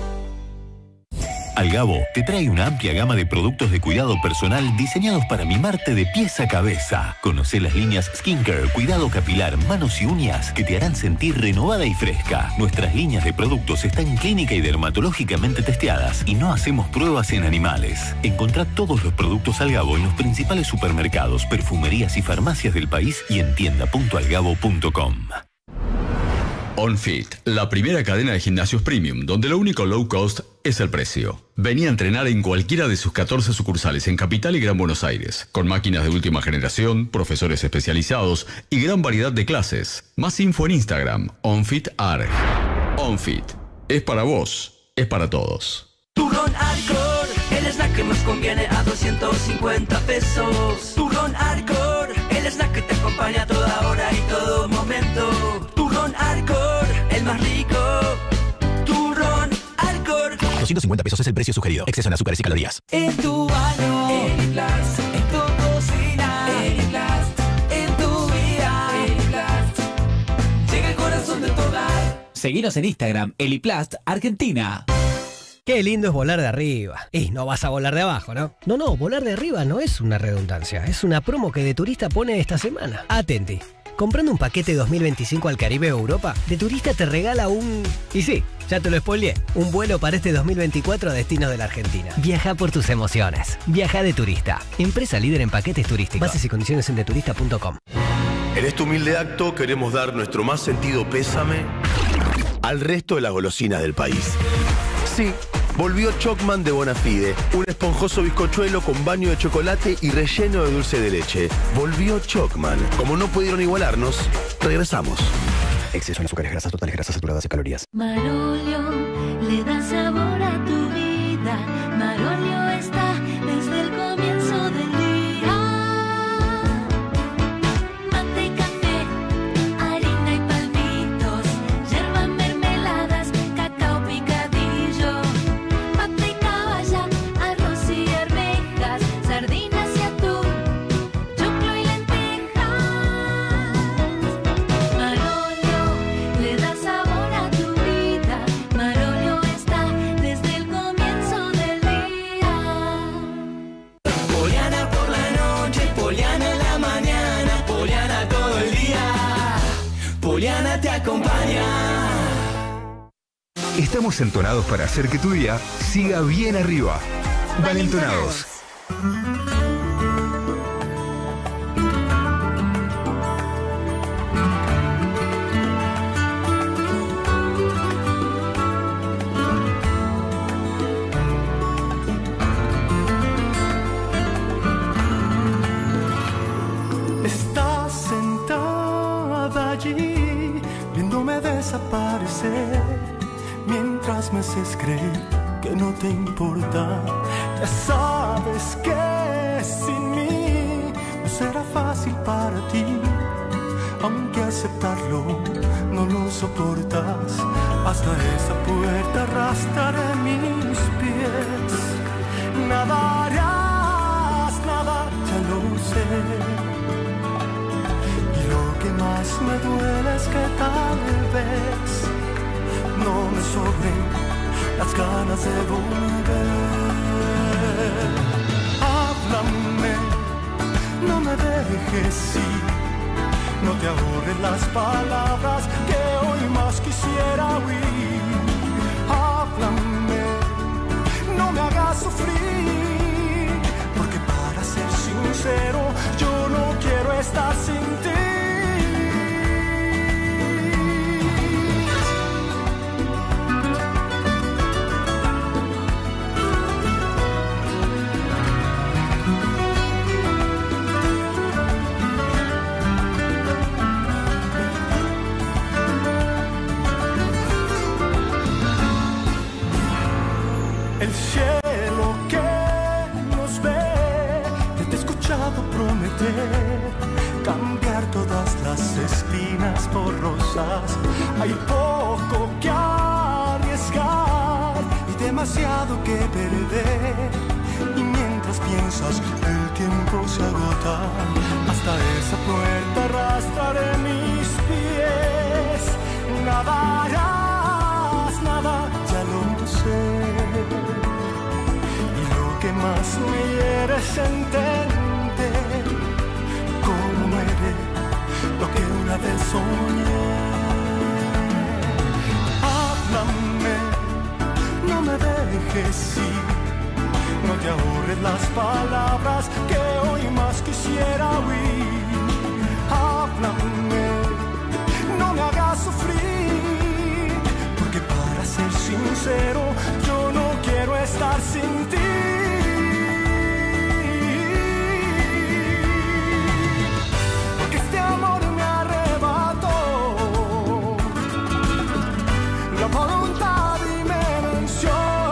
Algabo te trae una amplia gama de productos de cuidado personal diseñados para mimarte de pies a cabeza. Conoce las líneas Skincare, cuidado capilar, manos y uñas que te harán sentir renovada y fresca. Nuestras líneas de productos están clínica y dermatológicamente testeadas y no hacemos pruebas en animales. Encontrá todos los productos Algabo en los principales supermercados, perfumerías y farmacias del país y en tienda punto algabo punto com. OnFit, la primera cadena de gimnasios premium, donde lo único low cost es el precio. Vení a entrenar en cualquiera de sus catorce sucursales en Capital y Gran Buenos Aires, con máquinas de última generación, profesores especializados y gran variedad de clases. Más info en Instagram, OnFitArg. OnFit, es para vos, es para todos. Turrón Arcor, el snack que nos conviene a doscientos cincuenta pesos. Turrón Arcor, el snack que te acompaña a toda hora y todo momento. Turrón Arcor, el más rico. Turrón Arcor. doscientos cincuenta pesos es el precio sugerido. Exceso en azúcares y calorías. En tu baño, en Blast, en tu cocina, en Blast, en tu vida, en Blast. Llega el corazón de tu hogar. Seguinos en Instagram, Eliplast Argentina. Qué lindo es volar de arriba. Y no vas a volar de abajo, ¿no? No, no, volar de arriba no es una redundancia. Es una promo que De Turista pone esta semana. Atenti. comprando un paquete dos mil veinticinco al Caribe o Europa, de turista te regala un... Y sí, ya te lo spoileé, un vuelo para este dos mil veinticuatro a destinos de la Argentina. Viaja por tus emociones. Viaja de turista. Empresa líder en paquetes turísticos. Bases y condiciones en deturista punto com. En este humilde acto queremos dar nuestro más sentido pésame al resto de las golosinas del país. Sí, volvió Chocman de Bonafide, un esponjoso bizcochuelo con baño de chocolate y relleno de dulce de leche. Volvió Chocman. Como no pudieron igualarnos, regresamos. Exceso en azúcares, grasas totales, grasas saturadas y calorías. Marolio le da sabor a tu vida. Marolio está desde el comienzo del día. Mate y café, harina y palmitos, yerba, mermeladas, cacao picadillo, mate y caballa, arroz y arvejas, sardinas y atún, choclo y lentejas. Marolio le da sabor a tu vida. Marolio está desde el comienzo del día. Poliana por la noche, Poliana en la mañana, Poliana todo el día. Poliana te acompaña. Estamos entonados para hacer que tu día siga bien arriba. Valentonados. Estás sentada allí, viéndome desaparecer, mientras me haces creer que no te importa. Ya sabes que sin mí no será fácil para ti, aunque aceptarlo no lo soportas. Hasta esa puerta arrastraré mis pies. Nada harás, nada, ya lo sé. Lo que más me duele es que tal vez no me sobren las ganas de volver. Háblame, no me dejes ir, no te ahorres las palabras que hoy más quisiera oír. Háblame, no me hagas sufrir, porque para ser sincero yo no quiero estar sin ti. El cielo que nos ve, que te he escuchado prometer cambiar todas las espinas por rosas. Hay poco que arriesgar y demasiado que perder. Y mientras piensas, el tiempo se agota. Hasta esa puerta arrastraré mis pies. Nada harás, nada, ya lo sé. Que más me hiere es entender cómo muere lo que una vez soñé. Háblame, no me dejes ir, no te ahorres las palabras que hoy más quisiera oír. Háblame, no me hagas sufrir, porque para ser sincero yo no quiero estar sin ti. Voluntad y me venció.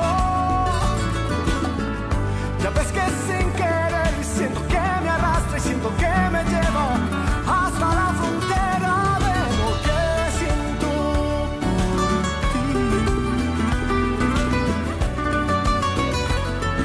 Ya ves que sin querer siento que me arrastra y siento que me lleva hasta la frontera de lo que siento por ti.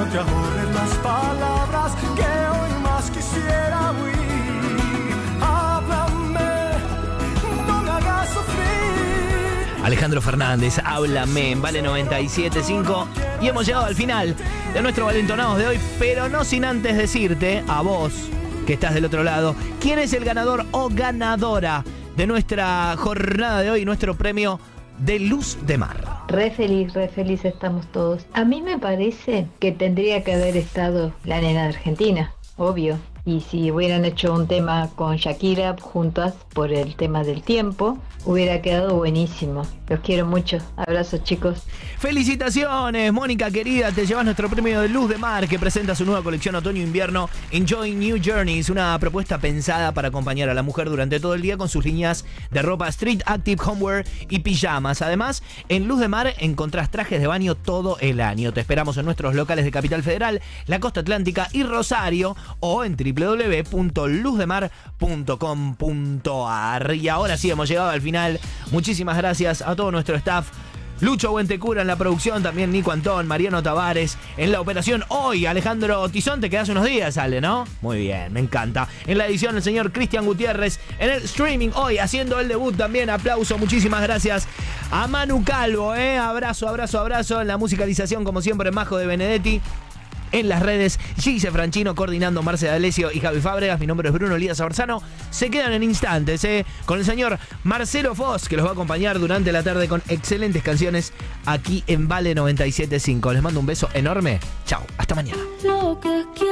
te ahorres las palabras que hoy más quisiera oír. Háblame, no me hagas sufrir. Alejandro Fernández, háblame en Vale noventa y siete punto cinco. Y hemos llegado al final de nuestro Valentonados de hoy, pero no sin antes decirte a vos que estás del otro lado, quién es el ganador o ganadora de nuestra jornada de hoy, nuestro premio de Luz de Mar. Re feliz, re feliz estamos todos. A mí me parece que tendría que haber estado la nena de Argentina, obvio. Y si hubieran hecho un tema con Shakira juntas por el tema del tiempo, hubiera quedado buenísimo. Los quiero mucho. Abrazos, chicos. Felicitaciones, Mónica querida. Te llevas nuestro premio de Luz de Mar, que presenta su nueva colección otoño-invierno Enjoy New Journeys, una propuesta pensada para acompañar a la mujer durante todo el día con sus líneas de ropa street, active, homeware y pijamas. Además, en Luz de Mar encontrás trajes de baño todo el año. Te esperamos en nuestros locales de Capital Federal, la Costa Atlántica y Rosario, o en w w w punto luz de mar punto com punto a r. Y ahora sí, hemos llegado al final. Muchísimas gracias a todo nuestro staff. Lucho Buentecura en la producción, también Nico Antón, Mariano Tavares en la operación. Hoy Alejandro Tizón, te quedas unos días, Ale, ¿no? Muy bien, me encanta. En la edición el señor Cristian Gutiérrez. En el streaming hoy haciendo el debut también, aplauso, muchísimas gracias a Manu Calvo, ¿eh? Abrazo, abrazo, abrazo. En la musicalización, como siempre, Majo de Benedetti. En las redes, Gise Franchino coordinando, Marce D'Alessio y Javi Fábregas. Mi nombre es Bruno Elías Abarzano. Se quedan en instantes eh, con el señor Marcelo Foz, que los va a acompañar durante la tarde con excelentes canciones aquí en Vale noventa y siete punto cinco. Les mando un beso enorme. Chao, hasta mañana.